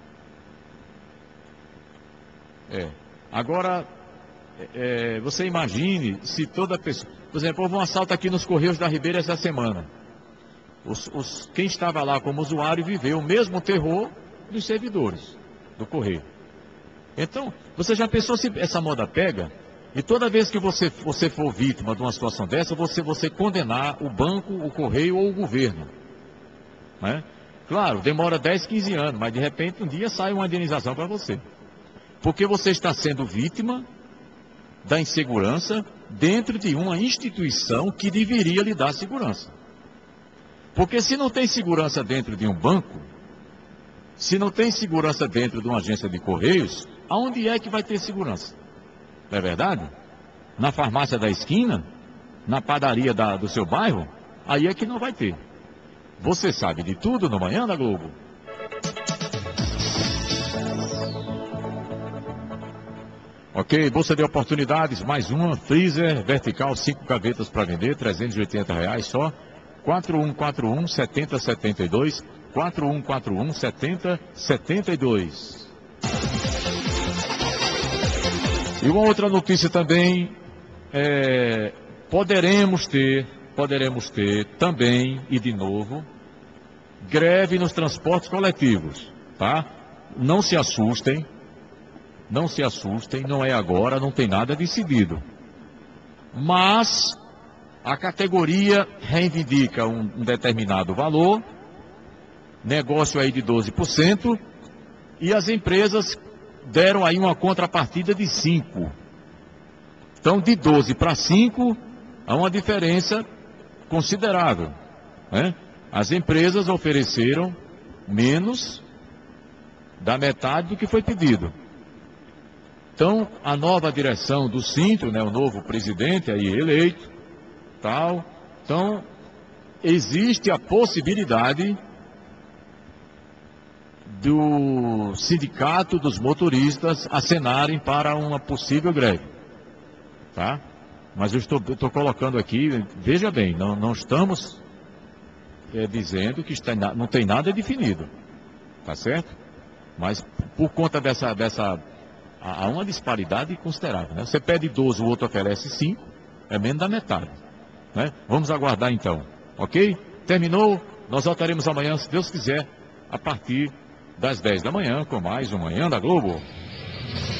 Agora, você imagine se toda pessoa... Por exemplo, houve um assalto aqui nos Correios da Ribeira essa semana. Quem estava lá como usuário viveu o mesmo terror dos servidores do Correio. Então, você já pensou se essa moda pega? E toda vez que você for vítima de uma situação dessa, você condenar o banco, o Correio ou o governo, né? Claro, demora 10, 15 anos, mas de repente um dia sai uma indenização para você. Porque você está sendo vítima da insegurança dentro de uma instituição que deveria lhe dar segurança. Porque se não tem segurança dentro de um banco, se não tem segurança dentro de uma agência de correios, aonde é que vai ter segurança? Não é verdade? Na farmácia da esquina? Na padaria do seu bairro? Aí é que não vai ter. Você sabe de tudo no Manhã da Globo. Ok, bolsa de oportunidades, mais uma, freezer vertical, 5 gavetas para vender, R$380 só, 4141-7072, 4141-7072. E uma outra notícia também, poderemos ter também, e de novo, greve nos transportes coletivos, tá? Não se assustem, não é agora, não tem nada decidido. Mas a categoria reivindica um determinado valor, negócio aí de 12%, e as empresas deram aí uma contrapartida de 5%. Então, de 12 para 5, há uma diferença considerável, né? As empresas ofereceram menos da metade do que foi pedido. Então, a nova direção do Sintro, né, o novo presidente aí eleito, tal, então, existe a possibilidade do sindicato dos motoristas acenarem para uma possível greve, tá? Mas eu estou colocando aqui, veja bem, não estamos dizendo que não tem nada definido, tá certo? Mas por conta há uma disparidade considerável, né? Você pede 12, o outro oferece 5, é menos da metade, né? Vamos aguardar então, ok? Terminou, nós voltaremos amanhã, se Deus quiser, a partir das 10 da manhã, com mais um Manhã da Globo.